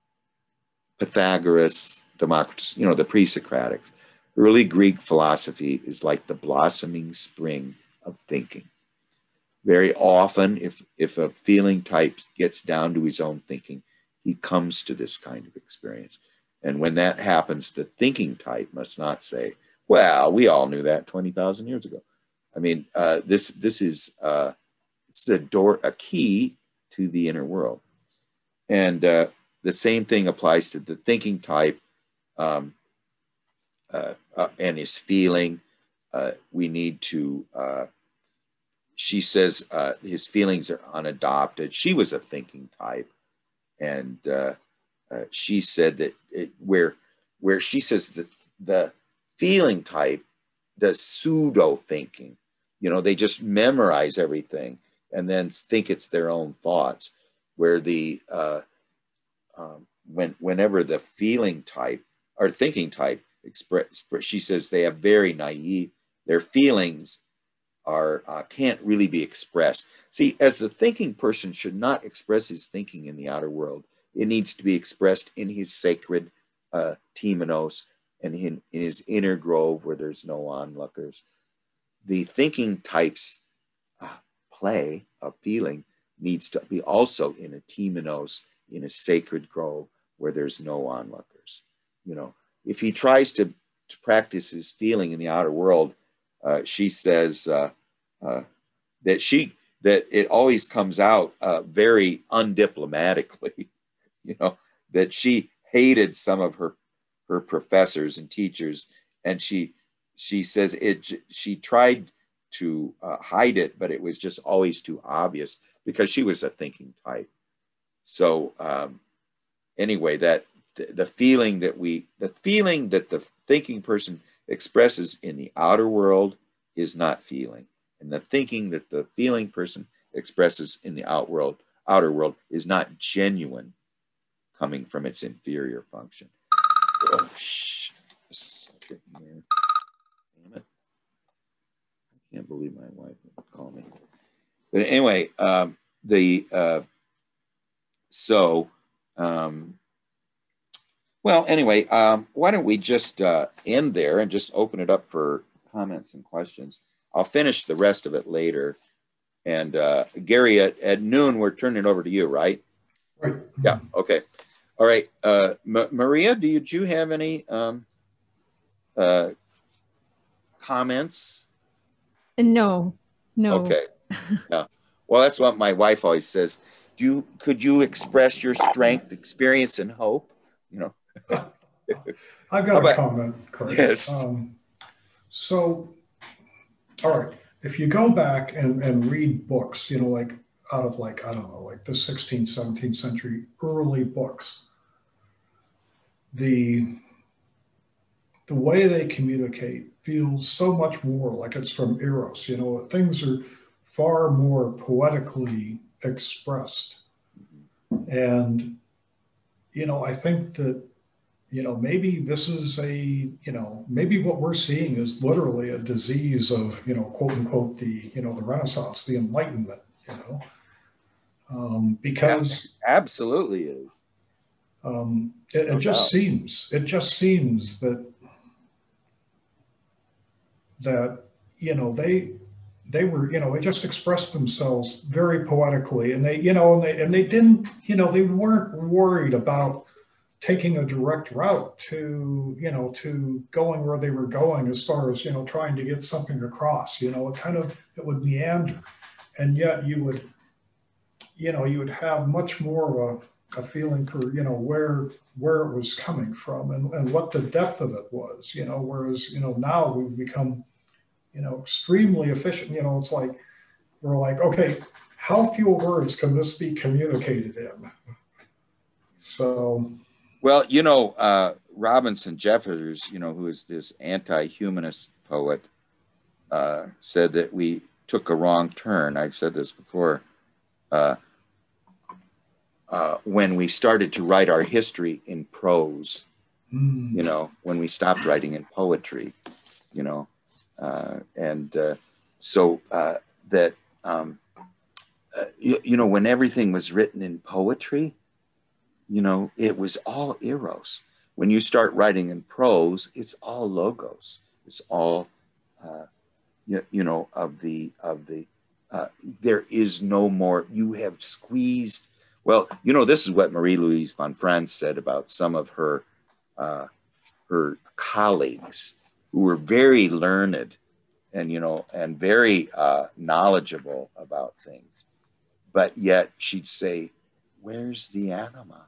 Pythagoras, Democritus, you know, the pre-Socratics. Early Greek philosophy is like the blossoming spring of thinking. Very often, if, if a feeling type gets down to his own thinking, he comes to this kind of experience. And when that happens, the thinking type must not say, well, we all knew that twenty thousand years ago. I mean, uh, this, this is uh, it's a door, a key to the inner world. And uh, the same thing applies to the thinking type um, uh, uh, and his feeling. Uh, we need to, uh, she says uh, his feelings are unadopted. She was a thinking type. And uh, uh, she said that it, where, where she says that the feeling type does pseudo thinking, you know, they just memorize everything and then think it's their own thoughts, where the, uh, um, when, whenever the feeling type or thinking type express, she says they have very naive, their feelings are uh, can't really be expressed. See, as the thinking person should not express his thinking in the outer world. It needs to be expressed in his sacred uh, temenos and in, in his inner grove where there's no onlookers. The thinking type's uh, play of feeling needs to be also in a temenos, in a sacred grove where there's no onlookers. You know, if he tries to, to practice his feeling in the outer world, uh, she says uh, uh, that she that it always comes out uh, very undiplomatically. You know, that she hated some of her her professors and teachers, and she she says it. She tried to uh, hide it, but it was just always too obvious because she was a thinking type. So um, anyway, that the, the feeling that we, the feeling that the thinking person expresses in the outer world is not feeling, and the thinking that the feeling person expresses in the out world, outer world is not genuine, coming from its inferior function. Oh, shh. Damn it. I can't believe my wife would call me. But anyway, um, the, uh, so, um, well, anyway, um, why don't we just uh, end there and just open it up for comments and questions. I'll finish the rest of it later. And uh, Gary, at, at noon, we're turning it over to you, right? Right. Yeah, okay. All right, uh, M Maria, do you, do you have any um, uh, comments? No, no. Okay, yeah. Well, that's what my wife always says. Do you, could you express your strength, experience, and hope? You know. I've got How a about, comment, Craig. Yes. Um, so, all right, if you go back and, and read books, you know, like out of like, I don't know, like the sixteenth, seventeenth century early books, the the way they communicate feels so much more like it's from Eros. You know, things are far more poetically expressed. And, you know, I think that, you know, maybe this is a, you know, maybe what we're seeing is literally a disease of, you know, quote unquote, the, you know, the Renaissance, the Enlightenment, you know, um, because. Absolutely is. Um, it, No it just doubt. seems, it just seems that, that, you know, they, they were, you know, they just expressed themselves very poetically, and they, you know, and they, and they didn't, you know, they weren't worried about taking a direct route to, you know, to going where they were going as far as, you know, trying to get something across, you know, it kind of, it would meander. And yet you would, you know, you would have much more of a, a feeling for, you know, where, where it was coming from and, and what the depth of it was, you know, whereas, you know, now we've become, you know, extremely efficient. You know, it's like, we're like, okay, how few words can this be communicated in? So. Well, you know, uh, Robinson Jeffers, you know, who is this anti-humanist poet, uh, said that we took a wrong turn. I've said this before. Uh, uh, when we started to write our history in prose, mm. you know, when we stopped writing in poetry, you know, uh, and uh, so uh, that, um, uh, you, you know, when everything was written in poetry, you know, it was all eros. When you start writing in prose, it's all logos. It's all, uh, you, you know, of the, of the, uh, there is no more, you have squeezed. Well, you know, this is what Marie-Louise von Franz said about some of her, uh, her colleagues who were very learned and, you know, and very uh, knowledgeable about things. But yet she'd say, where's the anima?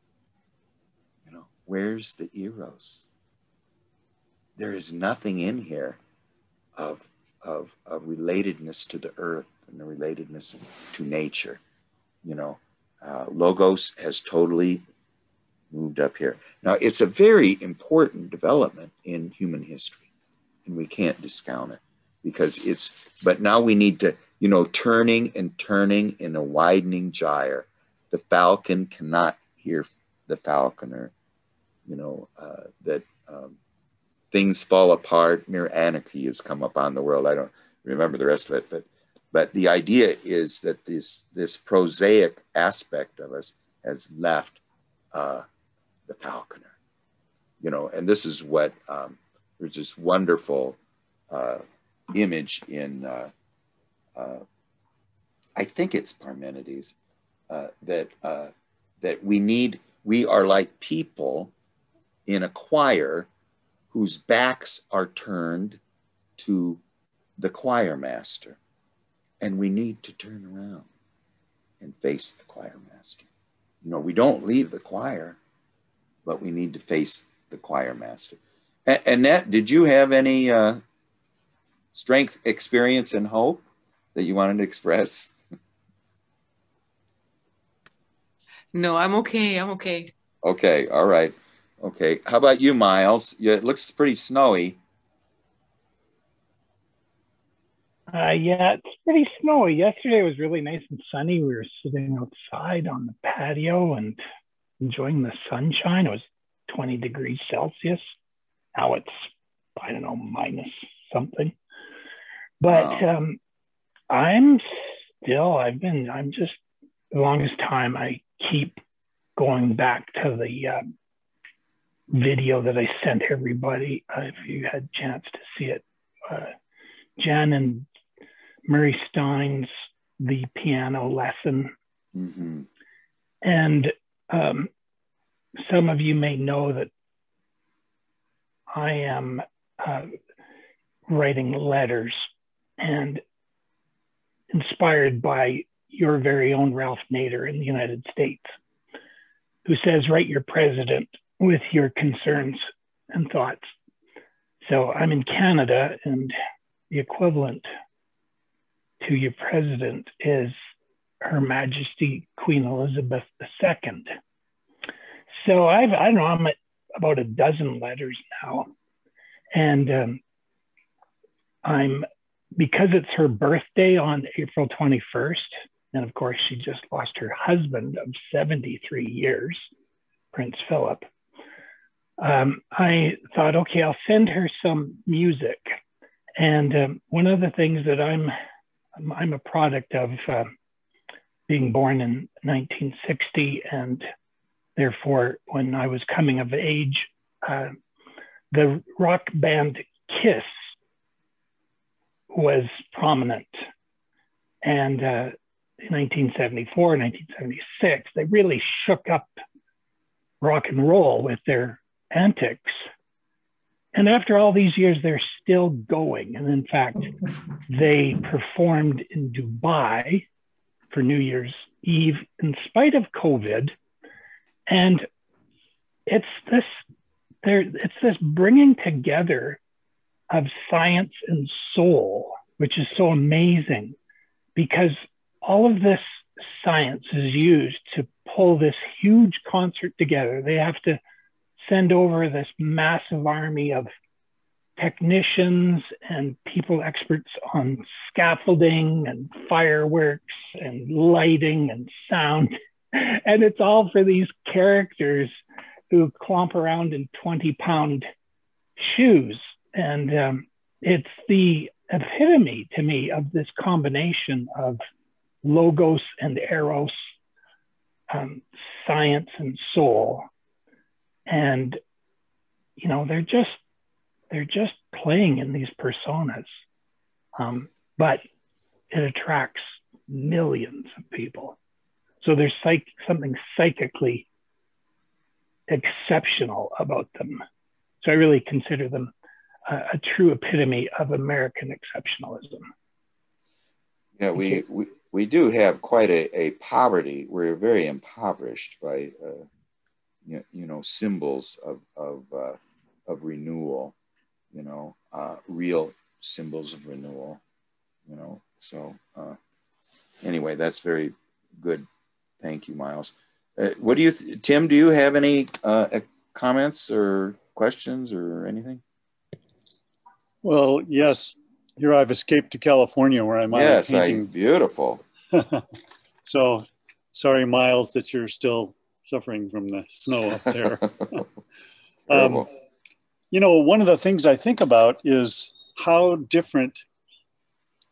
You know, where's the eros? There is nothing in here of, of, of relatedness to the earth and the relatedness to nature. You know, uh, Logos has totally moved up here. Now, it's a very important development in human history, and we can't discount it because it's, but now we need to, you know, turning and turning in a widening gyre. The falcon cannot hear the falconer, you know, uh, that um, things fall apart, mere anarchy has come upon the world. I don't remember the rest of it, but but the idea is that this this prosaic aspect of us has left uh, the falconer, you know, and this is what um, there's this wonderful uh, image in uh, uh, I think it's Parmenides uh, that uh, that we need we are like people in a choir whose backs are turned to the choir master. And we need to turn around and face the choir master. You know, we don't leave the choir, but we need to face the choir master. A- Annette, did you have any uh, strength, experience, and hope that you wanted to express? No, I'm okay. I'm okay. Okay, all right. Okay, how about you, Miles? Yeah, it looks pretty snowy. Uh, yeah, it's pretty snowy. Yesterday was really nice and sunny. We were sitting outside on the patio and enjoying the sunshine. It was twenty degrees Celsius. Now it's, I don't know, minus something. But Wow. um, I'm still, I've been, I'm just, the longest time I keep going back to the uh, video that I sent everybody, uh, if you had a chance to see it. Uh, Jen and Murray Stein's The Piano Lesson. Mm-hmm. And um, some of you may know that I am uh, writing letters and inspired by your very own Ralph Nader in the United States, who says, write your president with your concerns and thoughts. So I'm in Canada, and the equivalent to your president is Her Majesty Queen Elizabeth the Second. So I've, I don't know, I'm at about a dozen letters now. And um, I'm, because it's her birthday on April twenty-first, and of course she just lost her husband of seventy-three years, Prince Philip. Um, I thought, okay, I'll send her some music. And um, one of the things that I'm, I'm a product of uh, being born in nineteen sixty, and therefore when I was coming of age, uh, the rock band Kiss was prominent. And uh, in nineteen seventy-four, nineteen seventy-six, they really shook up rock and roll with their antics. And after all these years, they're still going. And in fact, they performed in Dubai for New Year's Eve in spite of COVID. And it's this, there, it's this bringing together of science and soul, which is so amazing, because all of this science is used to pull this huge concert together. They have to send over this massive army of technicians and people experts on scaffolding and fireworks and lighting and sound. And it's all for these characters who clomp around in twenty pound shoes. And um, it's the epitome to me of this combination of logos and eros, um, science and soul. And, you know, they're just, they're just playing in these personas, um, but it attracts millions of people. So there's psych something psychically exceptional about them. So I really consider them a, a true epitome of American exceptionalism. Yeah, we, we, we do have quite a, a poverty. We're very impoverished by, uh, you, you know, symbols of, of, uh, of renewal, you know, uh, real symbols of renewal, you know. So uh, anyway, that's very good. Thank you, Miles. Uh, what do you, th Tim, do you have any uh, comments or questions or anything? Well, yes. Here I've escaped to California where I'm yes, painting. I, beautiful. So sorry, Miles, that you're still suffering from the snow up there. um, you know, one of the things I think about is how different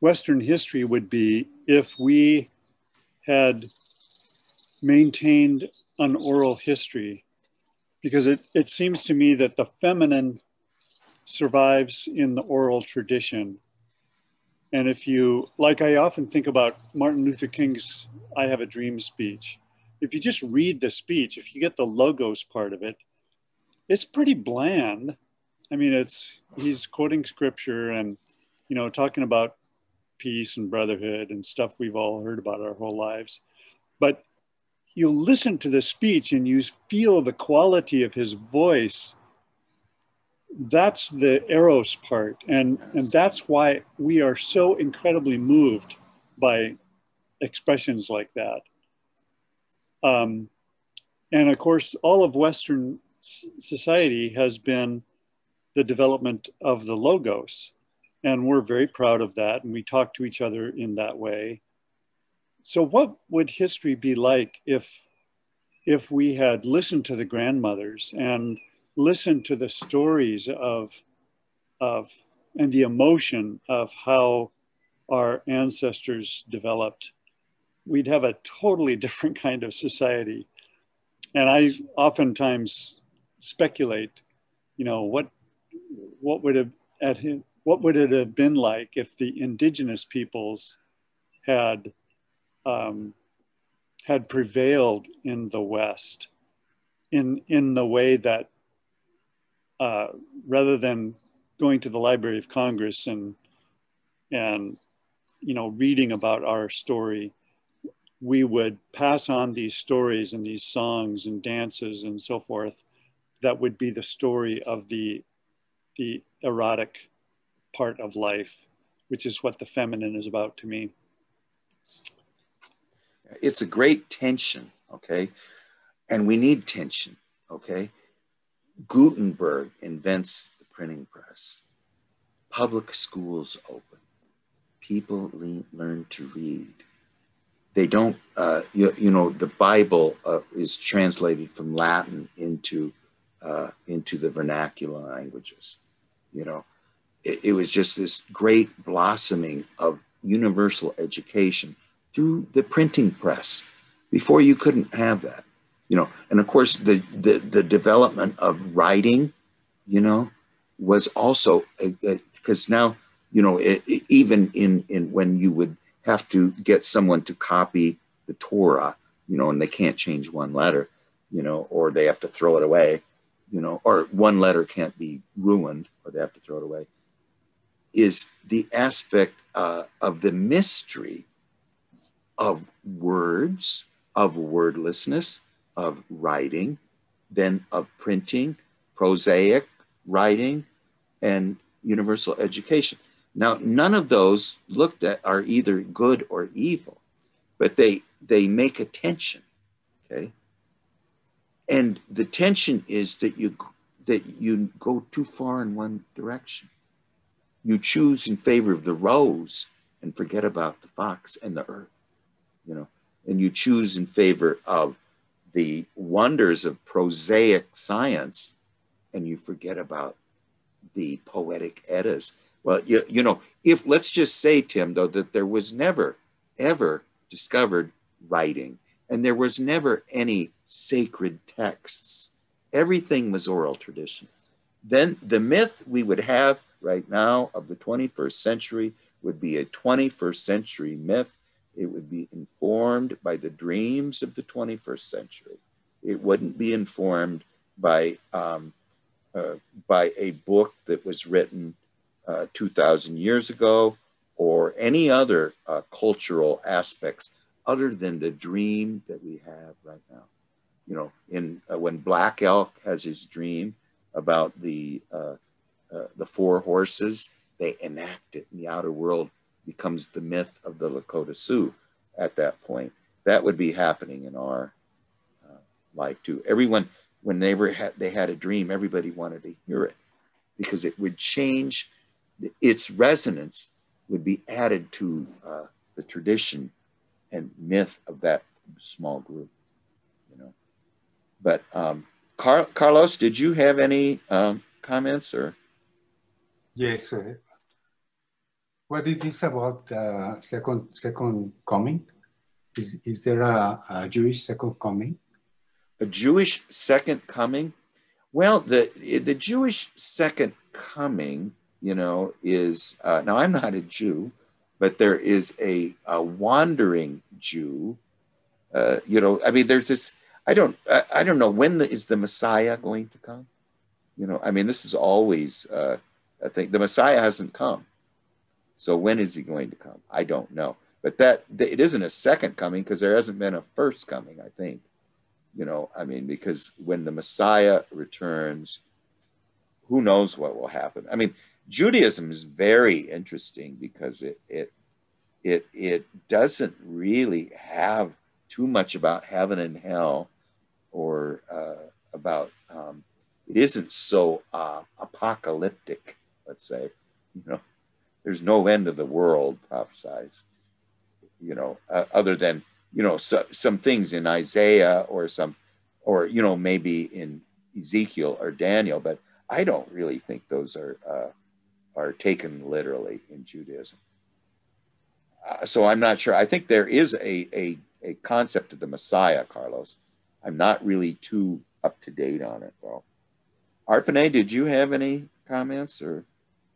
Western history would be if we had maintained an oral history, because it, it seems to me that the feminine survives in the oral tradition. And if you, like I often think about Martin Luther King's I Have a Dream speech, if you just read the speech, if you get the logos part of it, it's pretty bland. I mean, it's, he's quoting scripture and, you know, talking about peace and brotherhood and stuff we've all heard about our whole lives. But you listen to the speech and you feel the quality of his voice. That's the eros part. And, and that's why we are so incredibly moved by expressions like that. Um, and of course, all of Western society has been the development of the logos. And we're very proud of that. And we talk to each other in that way. So what would history be like if, if we had listened to the grandmothers and listened to the stories of, of, and the emotion of how our ancestors developed? We'd have a totally different kind of society. And I oftentimes speculate, you know, what, what would have, at him, what would it have been like if the indigenous peoples had, um, had prevailed in the West in, in the way that uh, rather than going to the Library of Congress and, and, you know, reading about our story, we would pass on these stories and these songs and dances and so forth that would be the story of the, the erotic part of life, which is what the feminine is about to me. It's a great tension, okay? And we need tension, okay? Gutenberg invents the printing press. Public schools open. People le- learn to read. They don't, uh, you, you know, the Bible uh, is translated from Latin into, uh, into the vernacular languages, you know. It, it was just this great blossoming of universal education through the printing press. Before, you couldn't have that, you know. And of course, the, the, the development of writing, you know, was also, because now, you know, it, it, even in, in when you would have to get someone to copy the Torah, you know, and they can't change one letter, you know, or they have to throw it away, you know, or one letter can't be ruined or they have to throw it away, is the aspect uh, of the mystery of words, of wordlessness, of writing, then of printing, prosaic writing, and universal education. Now, none of those looked at are either good or evil, but they, they make a tension, okay? And the tension is that you, that you go too far in one direction. You choose in favor of the rose and forget about the fox and the earth, you know? And you choose in favor of the wonders of prosaic science and you forget about the poetic Eddas. Well, you, you know, if let's just say, Tim, though, that there was never, ever discovered writing and there was never any sacred texts. Everything was oral tradition. Then the myth we would have right now of the twenty-first century would be a twenty-first century myth. It would be informed by the dreams of the twenty-first century. It wouldn't be informed by, um, uh, by a book that was written uh, two thousand years ago or any other uh, cultural aspects other than the dream that we have right now. You know, in uh, when Black Elk has his dream about the, uh, uh, the four horses, they enact it in the outer world, becomes the myth of the Lakota Sioux at that point. That would be happening in our uh, life too. Everyone, when they, were had, they had a dream, everybody wanted to hear it because it would change, its resonance would be added to uh, the tradition and myth of that small group, you know. But um, Car Carlos, did you have any um, comments or? Yes, uh, what is this about uh, second second coming? Is is there a, a Jewish second coming? A Jewish second coming? Well, the the Jewish second coming, you know, is uh, now I'm not a Jew, but there is a, a wandering Jew. Uh, you know, I mean, there's this. I don't. I, I don't know when the, is the Messiah going to come. You know, I mean, this is always uh, a thing. The Messiah hasn't come, so when is he going to come? I don't know. But that it isn't a second coming because there hasn't been a first coming. I think. You know, I mean, because when the Messiah returns, who knows what will happen? I mean, Judaism is very interesting because it it it it doesn't really have too much about heaven and hell, or uh, about um, it isn't so uh, apocalyptic. Let's say, you know, there's no end of the world prophesies. You know, uh, other than you know so, some things in Isaiah or some, or you know maybe in Ezekiel or Daniel, but I don't really think those are uh, are taken literally in Judaism. Uh, so I'm not sure. I think there is a, a a concept of the Messiah, Carlos. I'm not really too up to date on it, though. Arpane, did you have any comments or?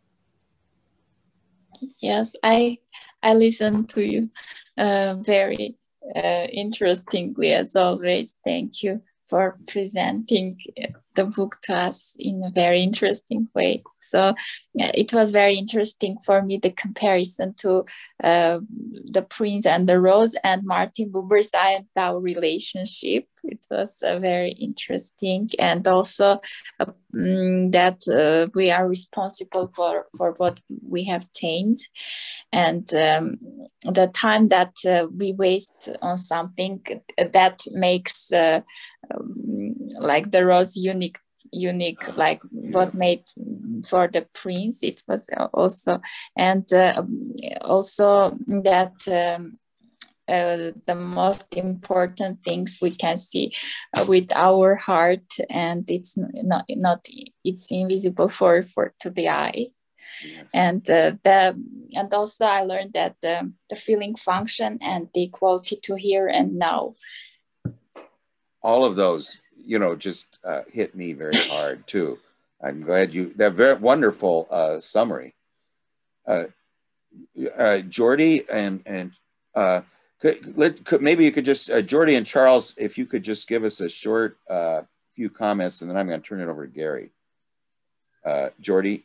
Yes, I I listened to you uh, very uh, interestingly as always. Thank you for presenting the book to us in a very interesting way. So uh, it was very interesting for me, the comparison to uh, The Prince and the Rose and Martin Buber's I and Thou relationship. It was uh, very interesting. And also uh, um, that uh, we are responsible for, for what we have changed. And um, the time that uh, we waste on something that makes uh, um, like the Rose unique, unique, like what made for the Prince, it was also, and uh, also that um, uh, the most important things we can see uh, with our heart, and it's not, not it's invisible for, for to the eyes. And uh, the and also I learned that the, the feeling function and the equality to here and now. All of those, you know, just uh, hit me very hard too. I'm glad you. That very wonderful uh, summary, uh, uh, Jordi and and uh, could, let, could maybe you could just uh, Jordi and Charles, if you could just give us a short uh, few comments, and then I'm going to turn it over to Gary. Uh, Jordi.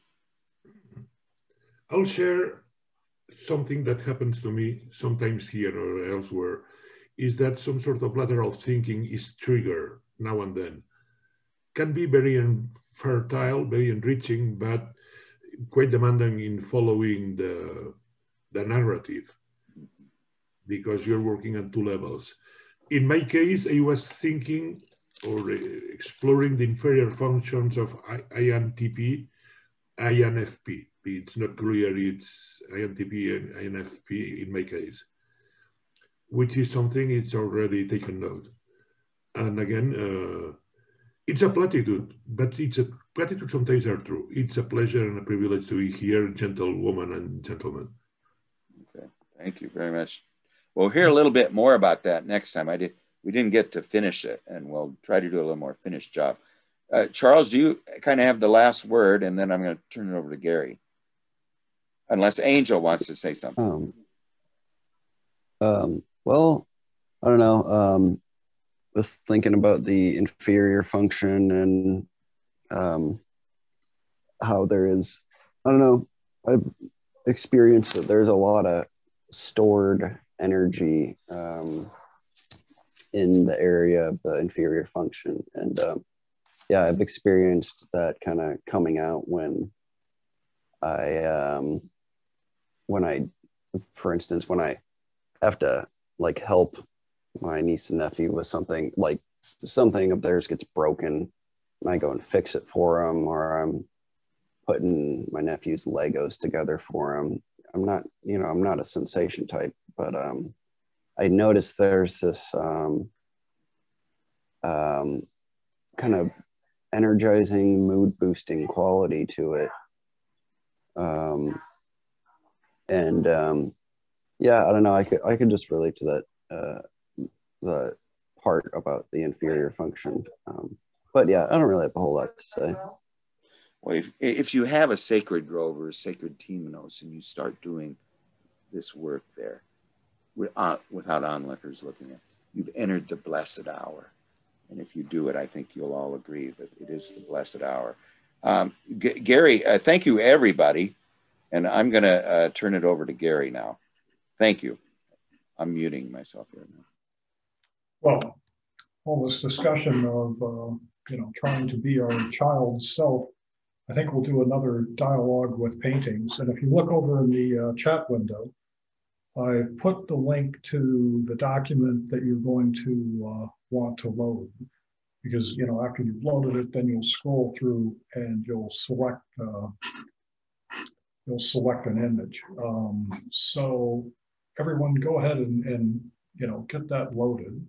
I'll share something that happens to me sometimes here or elsewhere, is that some sort of lateral thinking is triggered now and then. Can be very fertile, very enriching, but quite demanding in following the, the narrative, because you're working on two levels. In my case, I was thinking or exploring the inferior functions of I N T P, I N F P. It's not clear, it's I N T P and I N F P in my case, which is something it's already taken note. And again, uh, it's a platitude, but it's a platitude sometimes are true. It's a pleasure and a privilege to be here, gentlewomen and gentlemen. Okay, thank you very much. We'll hear a little bit more about that next time. I did. We didn't get to finish it, and we'll try to do a little more finished job. Uh, Charles, do you kind of have the last word, and then I'm going to turn it over to Gary. Unless Angel wants to say something. Um, um, well, I don't know. Um, was thinking about the inferior function and um, how there is, I don't know, I've experienced that there's a lot of stored energy um, in the area of the inferior function. And um, yeah, I've experienced that kind of coming out when I, um, when I, for instance, when I have to like help my niece and nephew with something, like something of theirs gets broken and I go and fix it for them, or I'm putting my nephew's Legos together for him. I'm not, you know, I'm not a sensation type, but um, I noticed there's this um, um, kind of energizing, mood boosting quality to it. Um, And um, yeah, I don't know. I could I could just relate to that uh, the part about the inferior function. Um, but yeah, I don't really have a whole lot to say. Well, if, if you have a sacred grove or a sacred temenos and you start doing this work there without, without onlookers looking at, you've entered the blessed hour. And if you do it, I think you'll all agree that it is the blessed hour. Um, G Gary, uh, thank you, everybody. And I'm going to uh, turn it over to Gary now. Thank you. I'm muting myself here now. Well, all this discussion of, uh, you know, trying to be our child's self, I think we'll do another dialogue with paintings. And if you look over in the uh, chat window, I put the link to the document that you're going to uh, want to load. Because, you know, after you've loaded it, then you'll scroll through and you'll select uh, you'll select an image. Um, so everyone go ahead and, and, you know, get that loaded.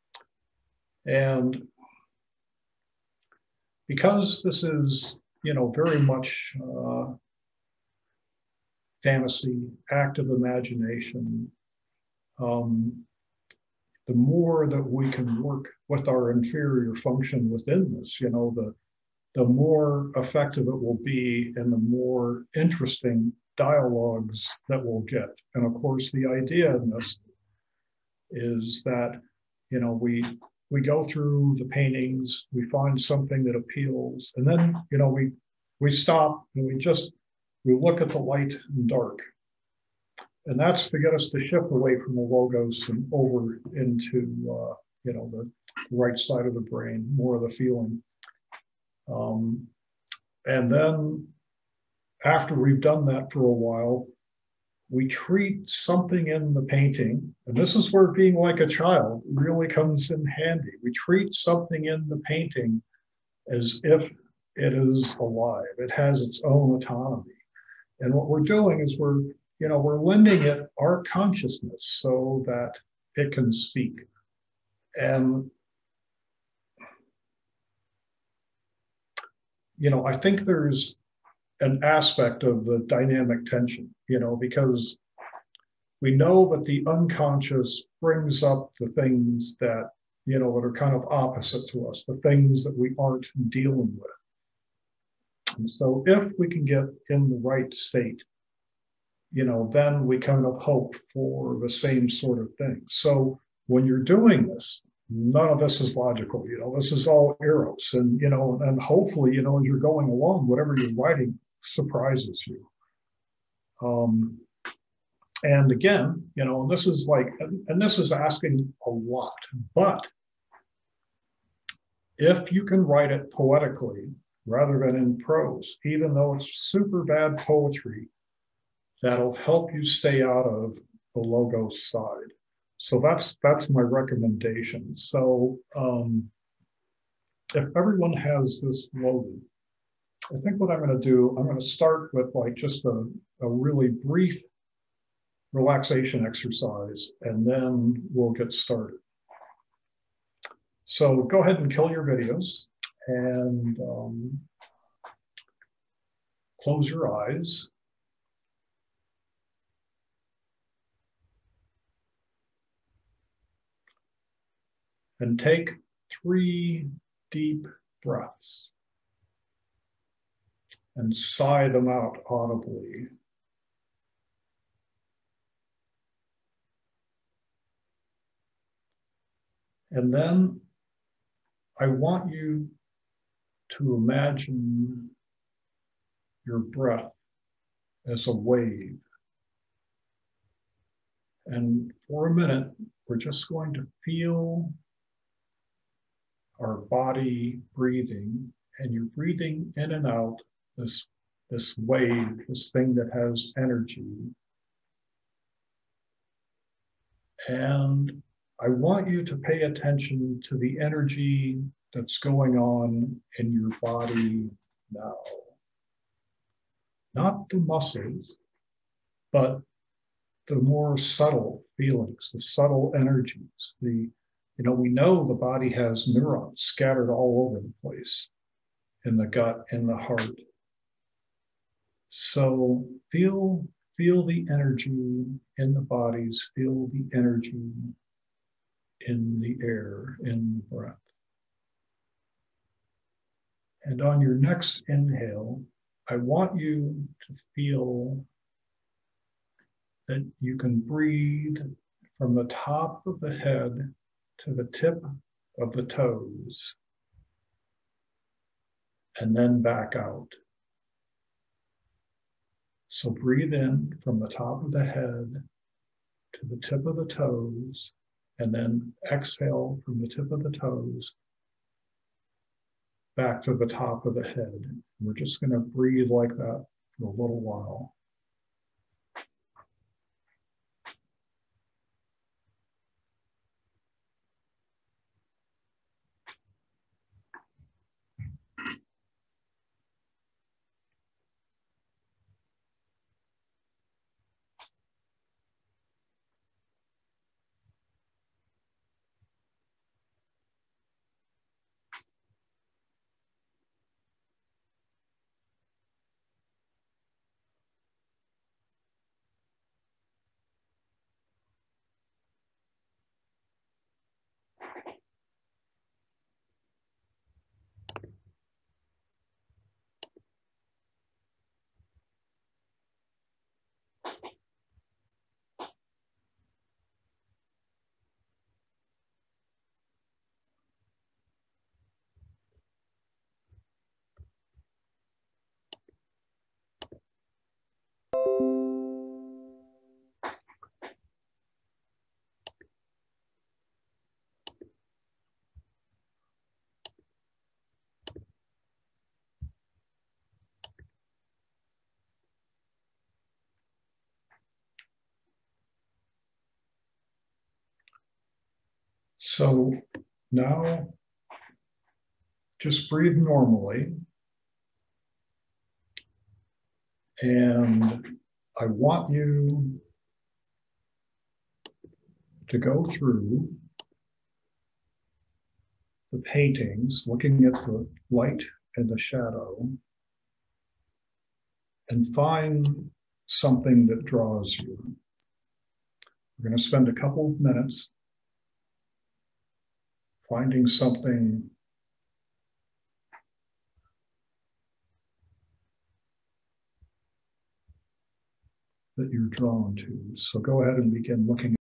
And because this is, you know, very much uh, fantasy, active imagination, um, the more that we can work with our inferior function within this, you know, the the more effective it will be and the more interesting dialogues that we'll get. And of course, the idea in this is that, you know, we we go through the paintings, we find something that appeals, and then, you know, we we stop and we just, we look at the light and dark. And that's to get us to shift away from the logos and over into, uh, you know, the right side of the brain, more of the feeling. Um, and then after we've done that for a while, we treat something in the painting, and this is where being like a child really comes in handy. We treat something in the painting as if it is alive. It has its own autonomy. And what we're doing is we're, you know, we're lending it our consciousness so that it can speak. And you know, I think there's an aspect of the dynamic tension, you know, because we know that the unconscious brings up the things that, you know, that are kind of opposite to us, the things that we aren't dealing with. And so if we can get in the right state, you know, then we kind of hope for the same sort of thing. So when you're doing this, none of this is logical, you know, this is all eros. And, you know, and hopefully, you know, as you're going along, whatever you're writing surprises you. Um, and again, you know, this is like, and this is asking a lot, but if you can write it poetically rather than in prose, even though it's super bad poetry, that'll help you stay out of the logos side. So that's that's my recommendation. So um, if everyone has this loaded, I think what I'm going to do, I'm going to start with like just a, a really brief relaxation exercise, and then we'll get started. So go ahead and kill your videos and um, close your eyes. And take three deep breaths and sigh them out audibly. And then I want you to imagine your breath as a wave. And for a minute, we're just going to feel our body breathing, and you're breathing in and out this, this wave, this thing that has energy. And I want you to pay attention to the energy that's going on in your body now. Not the muscles, but the more subtle feelings, the subtle energies, the You know, we know the body has neurons scattered all over the place, in the gut, in the heart. So feel feel the energy in the bodies, feel the energy in the air, in the breath. And on your next inhale, I want you to feel that you can breathe from the top of the head to the tip of the toes, and then back out. So breathe in from the top of the head to the tip of the toes, and then exhale from the tip of the toes back to the top of the head. We're just going to breathe like that for a little while. So now just breathe normally. And I want you to go through the paintings, looking at the light and the shadow, and find something that draws you. We're going to spend a couple of minutes finding something that you're drawn to. So go ahead and begin looking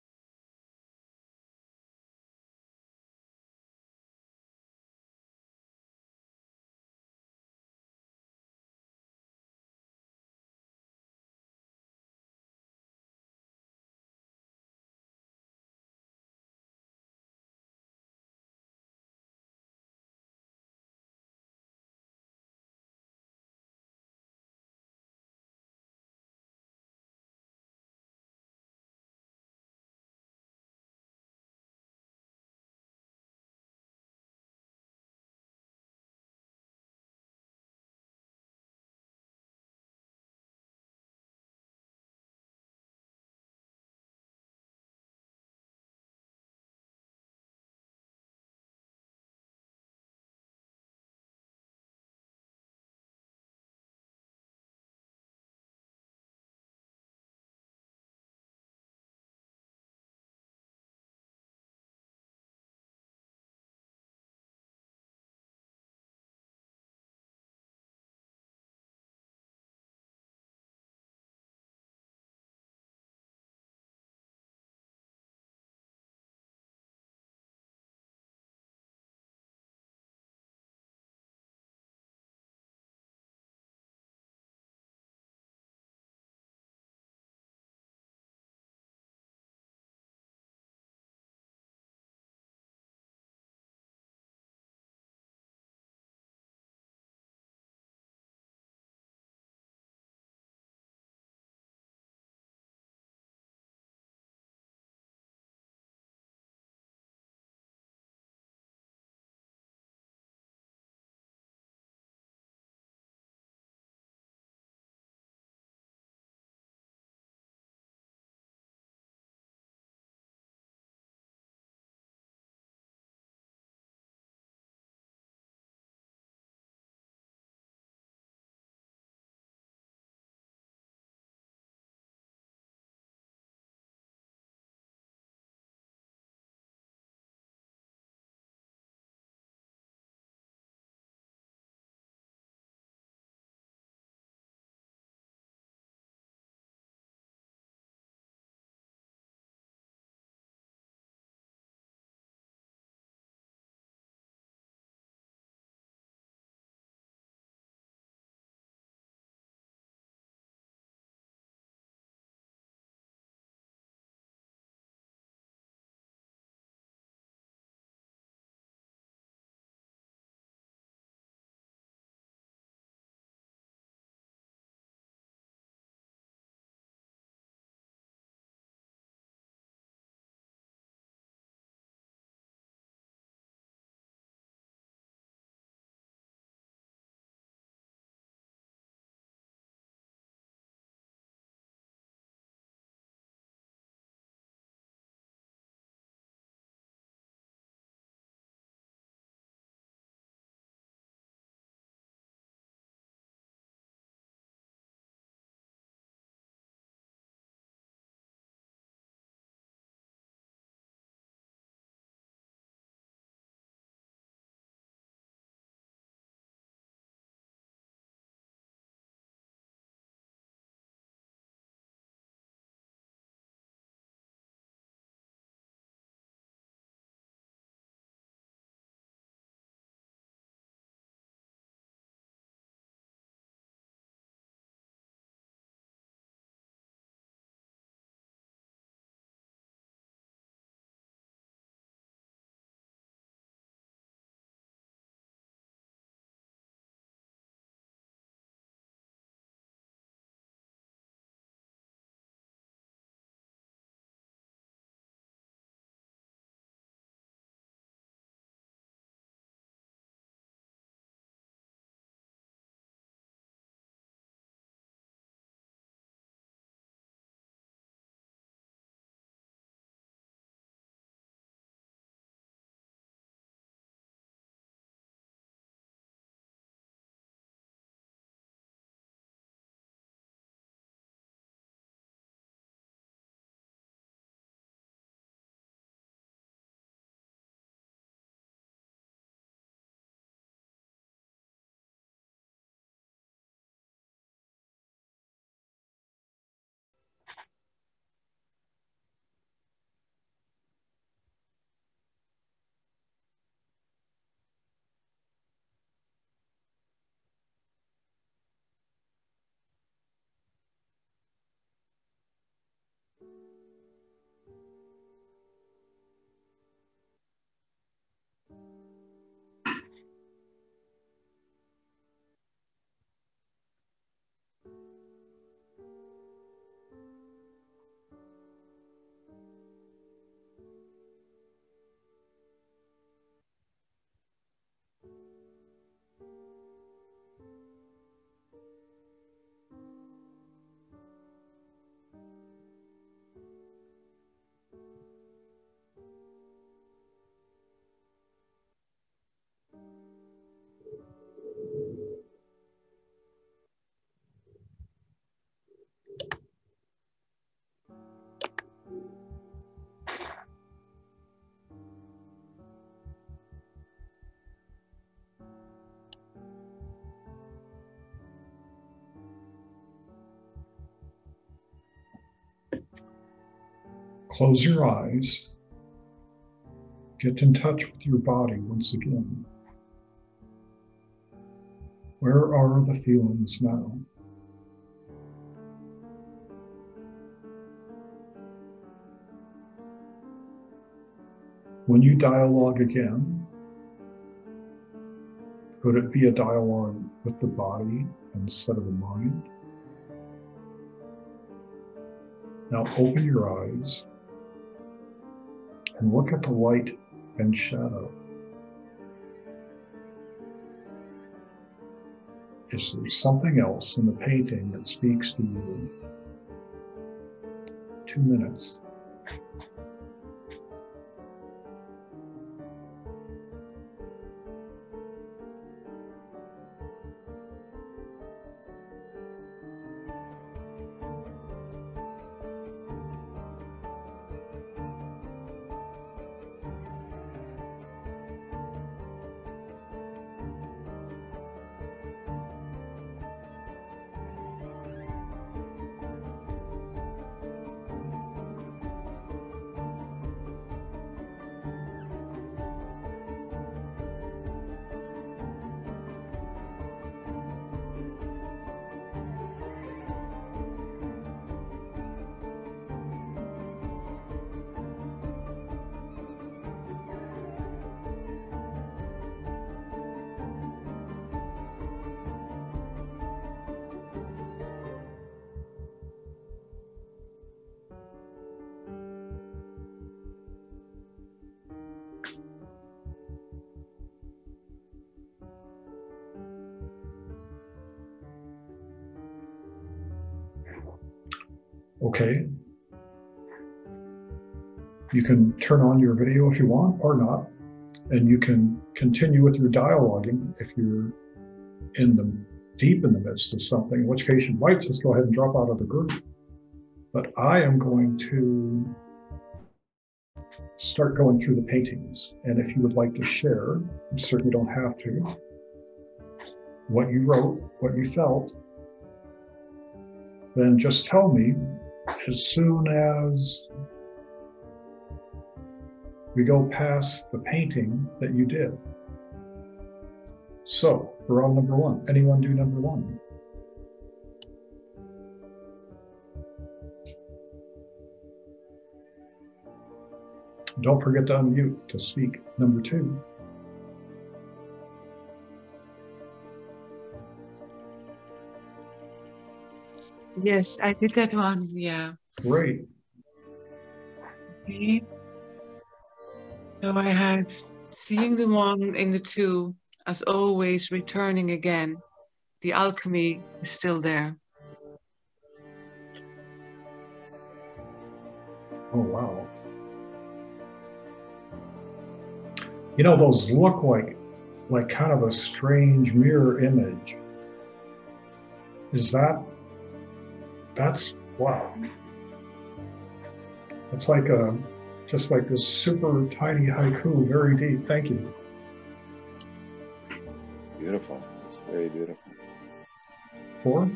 close your eyes. Get in touch with your body once again. Where are the feelings now? When you dialogue again, could it be a dialogue with the body instead of the mind? Now open your eyes and look at the light and shadow. Is there something else in the painting that speaks to you? Two minutes. Okay. You can turn on your video if you want or not, and you can continue with your dialoguing if you're in the deep in the midst of something, in which case you might just go ahead and drop out of the group. But I am going to start going through the paintings, and if you would like to share, you certainly don't have to, what you wrote, what you felt, then just tell me as soon as we go past the painting that you did. So we're on number one. Anyone do number one? Don't forget to unmute to speak. Number two. Yes, I did that one, yeah. Great. Okay. So I had seeing the one in the two, as always, returning again. The alchemy is still there. Oh, wow. You know, those look like, like kind of a strange mirror image. Is that, that's, wow. It's like a, just like this super tiny haiku, very deep. Thank you. Beautiful. It's very beautiful. Four?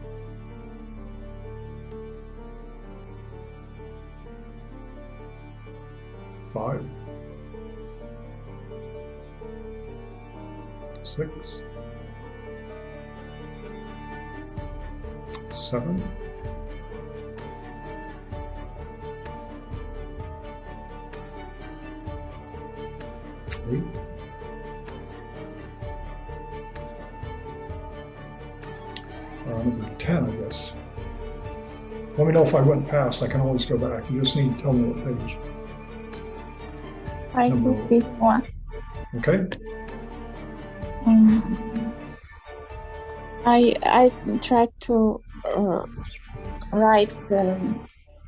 Five? Six? Seven? Eight? Uh, number ten, I guess. Let me know if I went past. I can always go back. You just need to tell me what page. I Number did this one. Okay. Um, I I tried to uh, write. Um,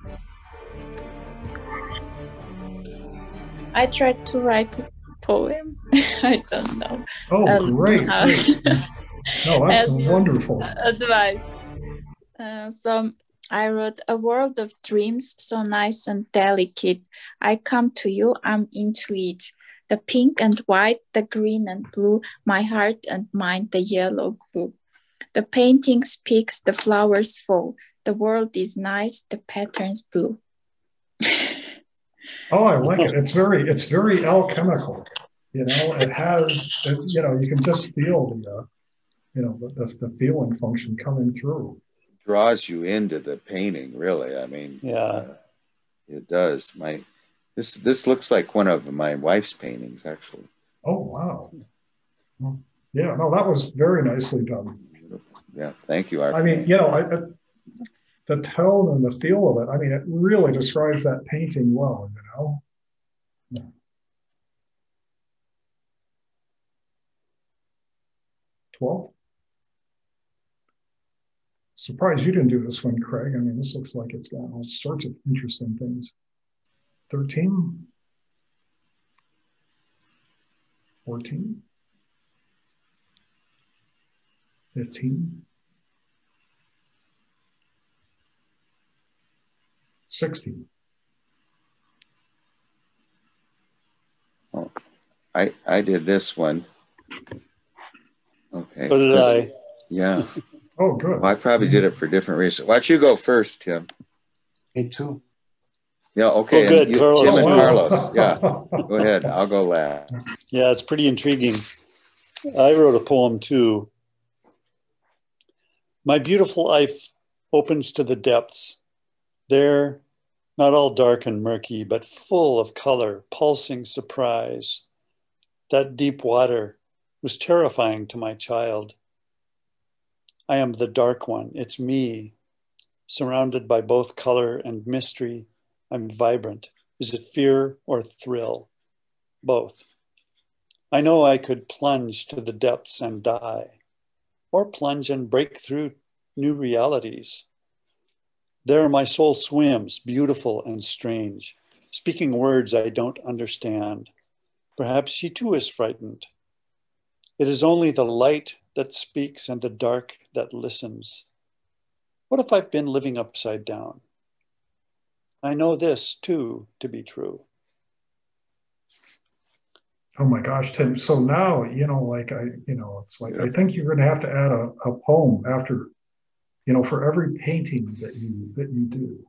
I tried to write a poem. I don't know. Oh, um, great. how- great. No, that's as you wonderful. advised. Uh, so I wrote a world of dreams, so nice and delicate. I come to you, I'm into it. The pink and white, the green and blue, my heart and mind, the yellow glue. The painting speaks, the flowers fall. The world is nice, the patterns blue. Oh, I like it. It's very, it's very alchemical. You know, it has, it, you know, you can just feel the, uh, you know, the, the, the feeling function coming through. Draws you into the painting, really. I mean, yeah, uh, it does. My this this looks like one of my wife's paintings, actually. Oh wow! Yeah, no, that was very nicely done. Yeah, thank you, Art. I mean, you know, I, I, the tone and the feel of it. I mean, it really describes that painting well. You know. Yeah. twelve. Surprised you didn't do this one, Craig. I mean, this looks like it's got all sorts of interesting things. thirteen. fourteen. fifteen. sixteen. Oh, I I did this one. Okay. So did this, I. Yeah. Oh, good. Well, I probably did it for different reasons. Why don't you go first, Tim? Me too. Yeah, okay. Oh, good. You, Carlos, Tim and too. Carlos. Yeah. Go ahead. I'll go last. Yeah, it's pretty intriguing. I wrote a poem too. My beautiful life opens to the depths. There, not all dark and murky, but full of color, pulsing surprise. That deep water was terrifying to my child. I am the dark one. It's me, surrounded by both color and mystery. I'm vibrant. Is it fear or thrill? Both. I know I could plunge to the depths and die, or plunge and break through new realities. There my soul swims, beautiful and strange, speaking words I don't understand. Perhaps she too is frightened. It is only the light that speaks and the dark that listens. What if I've been living upside down? I know this too to be true. Oh my gosh, Tim. So now, you know, like I, you know, it's like, I think you're going to have to add a, a poem after, you know, for every painting that you, that you do.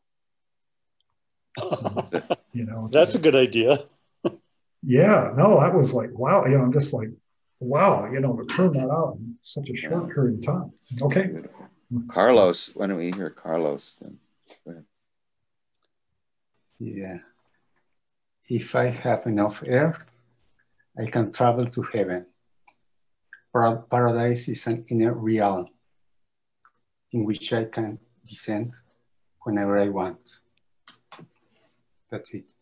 So, you know, that's like, a good idea. Yeah, no, that was like, wow. You know, I'm just like, wow, you know, to turn that out in such a short yeah. period of time. Okay. Beautiful. Carlos, why don't we hear Carlos then? Go ahead. Yeah. If I have enough air, I can travel to heaven. Paradise is an inner realm in which I can descend whenever I want. That's it.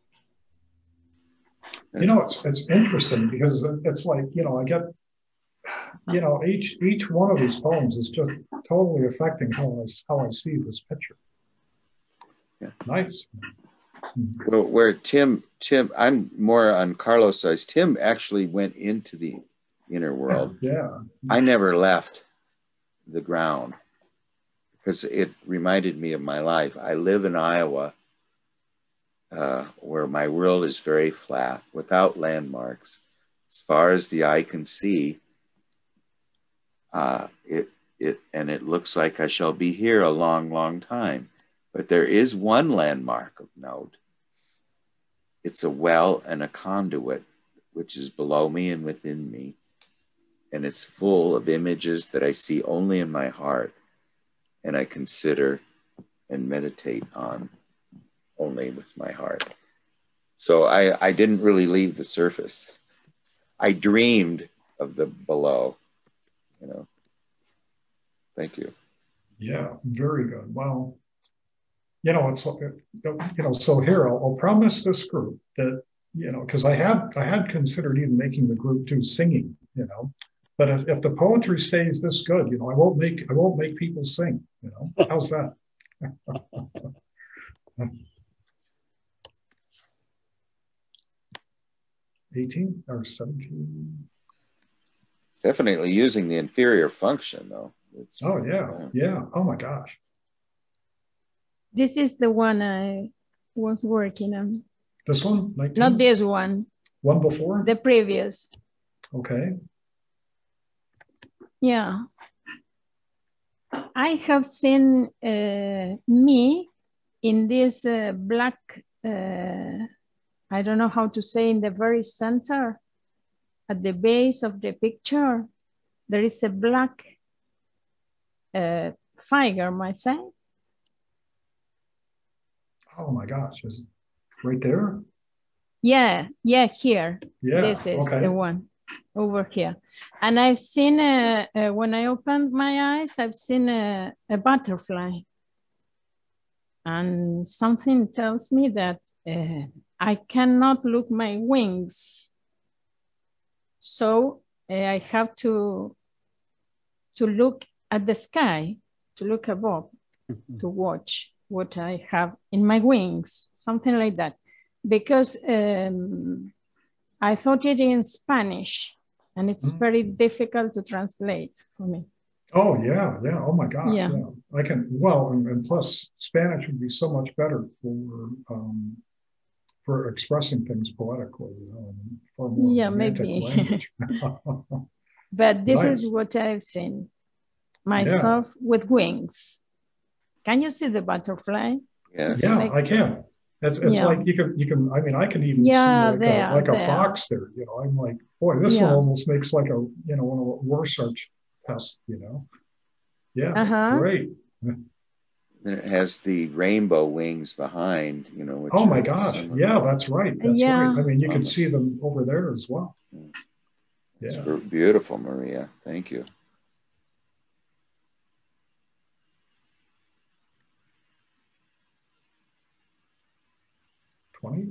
You know, it's it's interesting because it's like, you know, I get, you know, each each one of these poems is just totally affecting how I, how I see this picture. Yeah. Nice. Well, where Tim, Tim, I'm more on Carlos' side. Tim actually went into the inner world. Yeah. I never left the ground because it reminded me of my life. I live in Iowa, uh, where my world is very flat, without landmarks. As far as the eye can see, uh, it, it, and it looks like I shall be here a long, long time. But there is one landmark of note. It's a well and a conduit, which is below me and within me. And it's full of images that I see only in my heart. And I consider and meditate on only with my heart. So I, I didn't really leave the surface. I dreamed of the below, you know. Thank you. Yeah, very good. Wow. You know, it's, you know, so here, I'll, I'll promise this group that, you know, because I had, I had considered even making the group do singing, you know, but if, if the poetry stays this good, you know, I won't make, I won't make people sing, you know, how's that? eighteen or seventeen? Definitely using the inferior function though. It's, oh yeah, uh, yeah, oh my gosh. This is the one I was working on. This one? nineteen? Not this one. One before? The previous. Okay. Yeah. I have seen uh, me in this uh, black uh, I don't know how to say, in the very center, at the base of the picture, there is a black uh, figure, might say. Oh my gosh, is right there? Yeah, yeah, here. Yeah, this is okay. the one over here. And I've seen, uh, uh, when I opened my eyes, I've seen a, a butterfly. And something tells me that uh, I cannot look my wings. So uh, I have to, to look at the sky, to look above, mm-hmm. to watch what I have in my wings, something like that. Because um, I thought it in Spanish, and it's mm-hmm. very difficult to translate for me. Oh, yeah, yeah. Oh, my God. Yeah. yeah. I can, well, and, and plus Spanish would be so much better for um, for expressing things poetically. Um, far more yeah, maybe. But this nice. is what I've seen. Myself yeah. with wings. Can you see the butterfly? Yes. Yeah, like, I can. It's, it's yeah. like you can, you can, I mean, I can even yeah, see like, there, a, like there. a fox there, you know, I'm like, boy, this yeah. one almost makes like a, you know, one of a Rorschach test, you know? Yeah, uh-huh. great. And it has the rainbow wings behind, you know. Which oh my gosh, yeah, that's right. That's yeah. right. I mean, you can see them over there as well. It's yeah. beautiful, Maria. Thank you. twenty?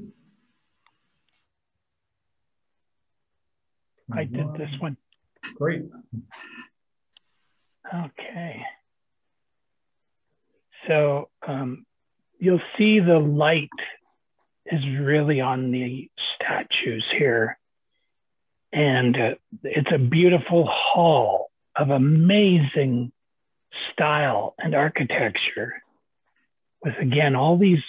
I did this one. Great. Okay. So um, you'll see the light is really on the statues here. And uh, it's a beautiful hall of amazing style and architecture with, again, all these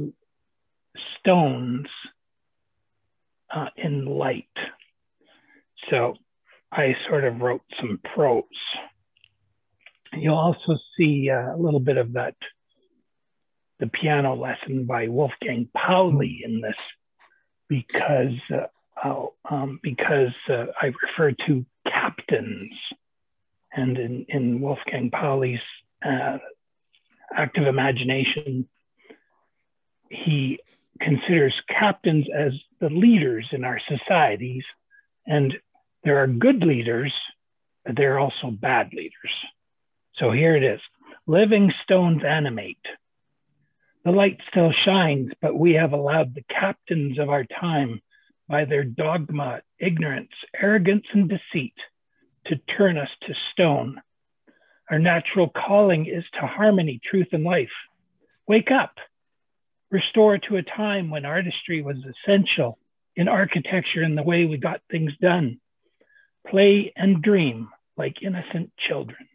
stones uh, in light. So I sort of wrote some prose. You'll also see uh, a little bit of that, the piano lesson by Wolfgang Pauli in this, because uh, I'll, um, because uh, I refer to captains, and in, in Wolfgang Pauli's uh, active imagination, he considers captains as the leaders in our societies, and there are good leaders, but there are also bad leaders. So here it is. Living stones animate. The light still shines, but we have allowed the captains of our time, by their dogma, ignorance, arrogance, and deceit, to turn us to stone. Our natural calling is to harmony, truth, and life. Wake up. Restore to a time when artistry was essential in architecture and the way we got things done. Play and dream like innocent children.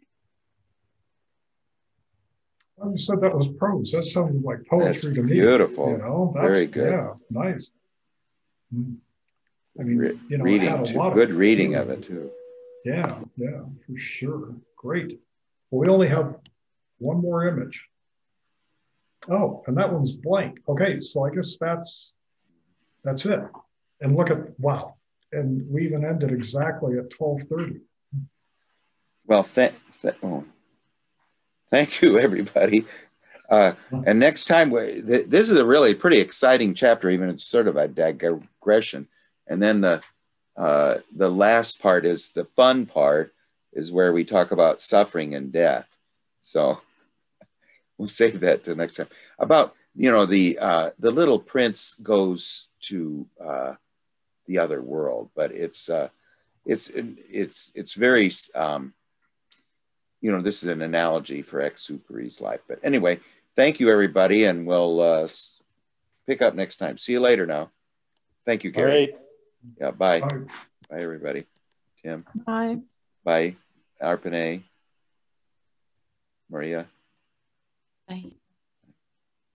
I said that was prose. That sounded like poetry That's to me. beautiful. You know, that's, very good. Yeah, nice. I mean, Re you know, reading it had a too. lot Good of, reading of it too. Yeah, yeah, for sure. Great. Well, we only have one more image. Oh, and that one's blank. Okay, so I guess that's that's it. And look at, wow. And we even ended exactly at twelve thirty. Well, th th oh. Thank you, everybody. Uh, and next time, we, th this is a really pretty exciting chapter, even it's sort of a digression. And then the, uh, the last part is the fun part, is where we talk about suffering and death. So we'll save that till next time. About, you know, the, uh, the little prince goes to uh, the other world, but it's, uh, it's, it's, it's very, um, you know, this is an analogy for Exupéry's life. But anyway, thank you, everybody, and we'll uh, pick up next time. See you later now. Thank you, Gary. All right. Yeah, bye. Bye. Bye, everybody. Tim. Bye. Bye. Arpine. Maria. Bye.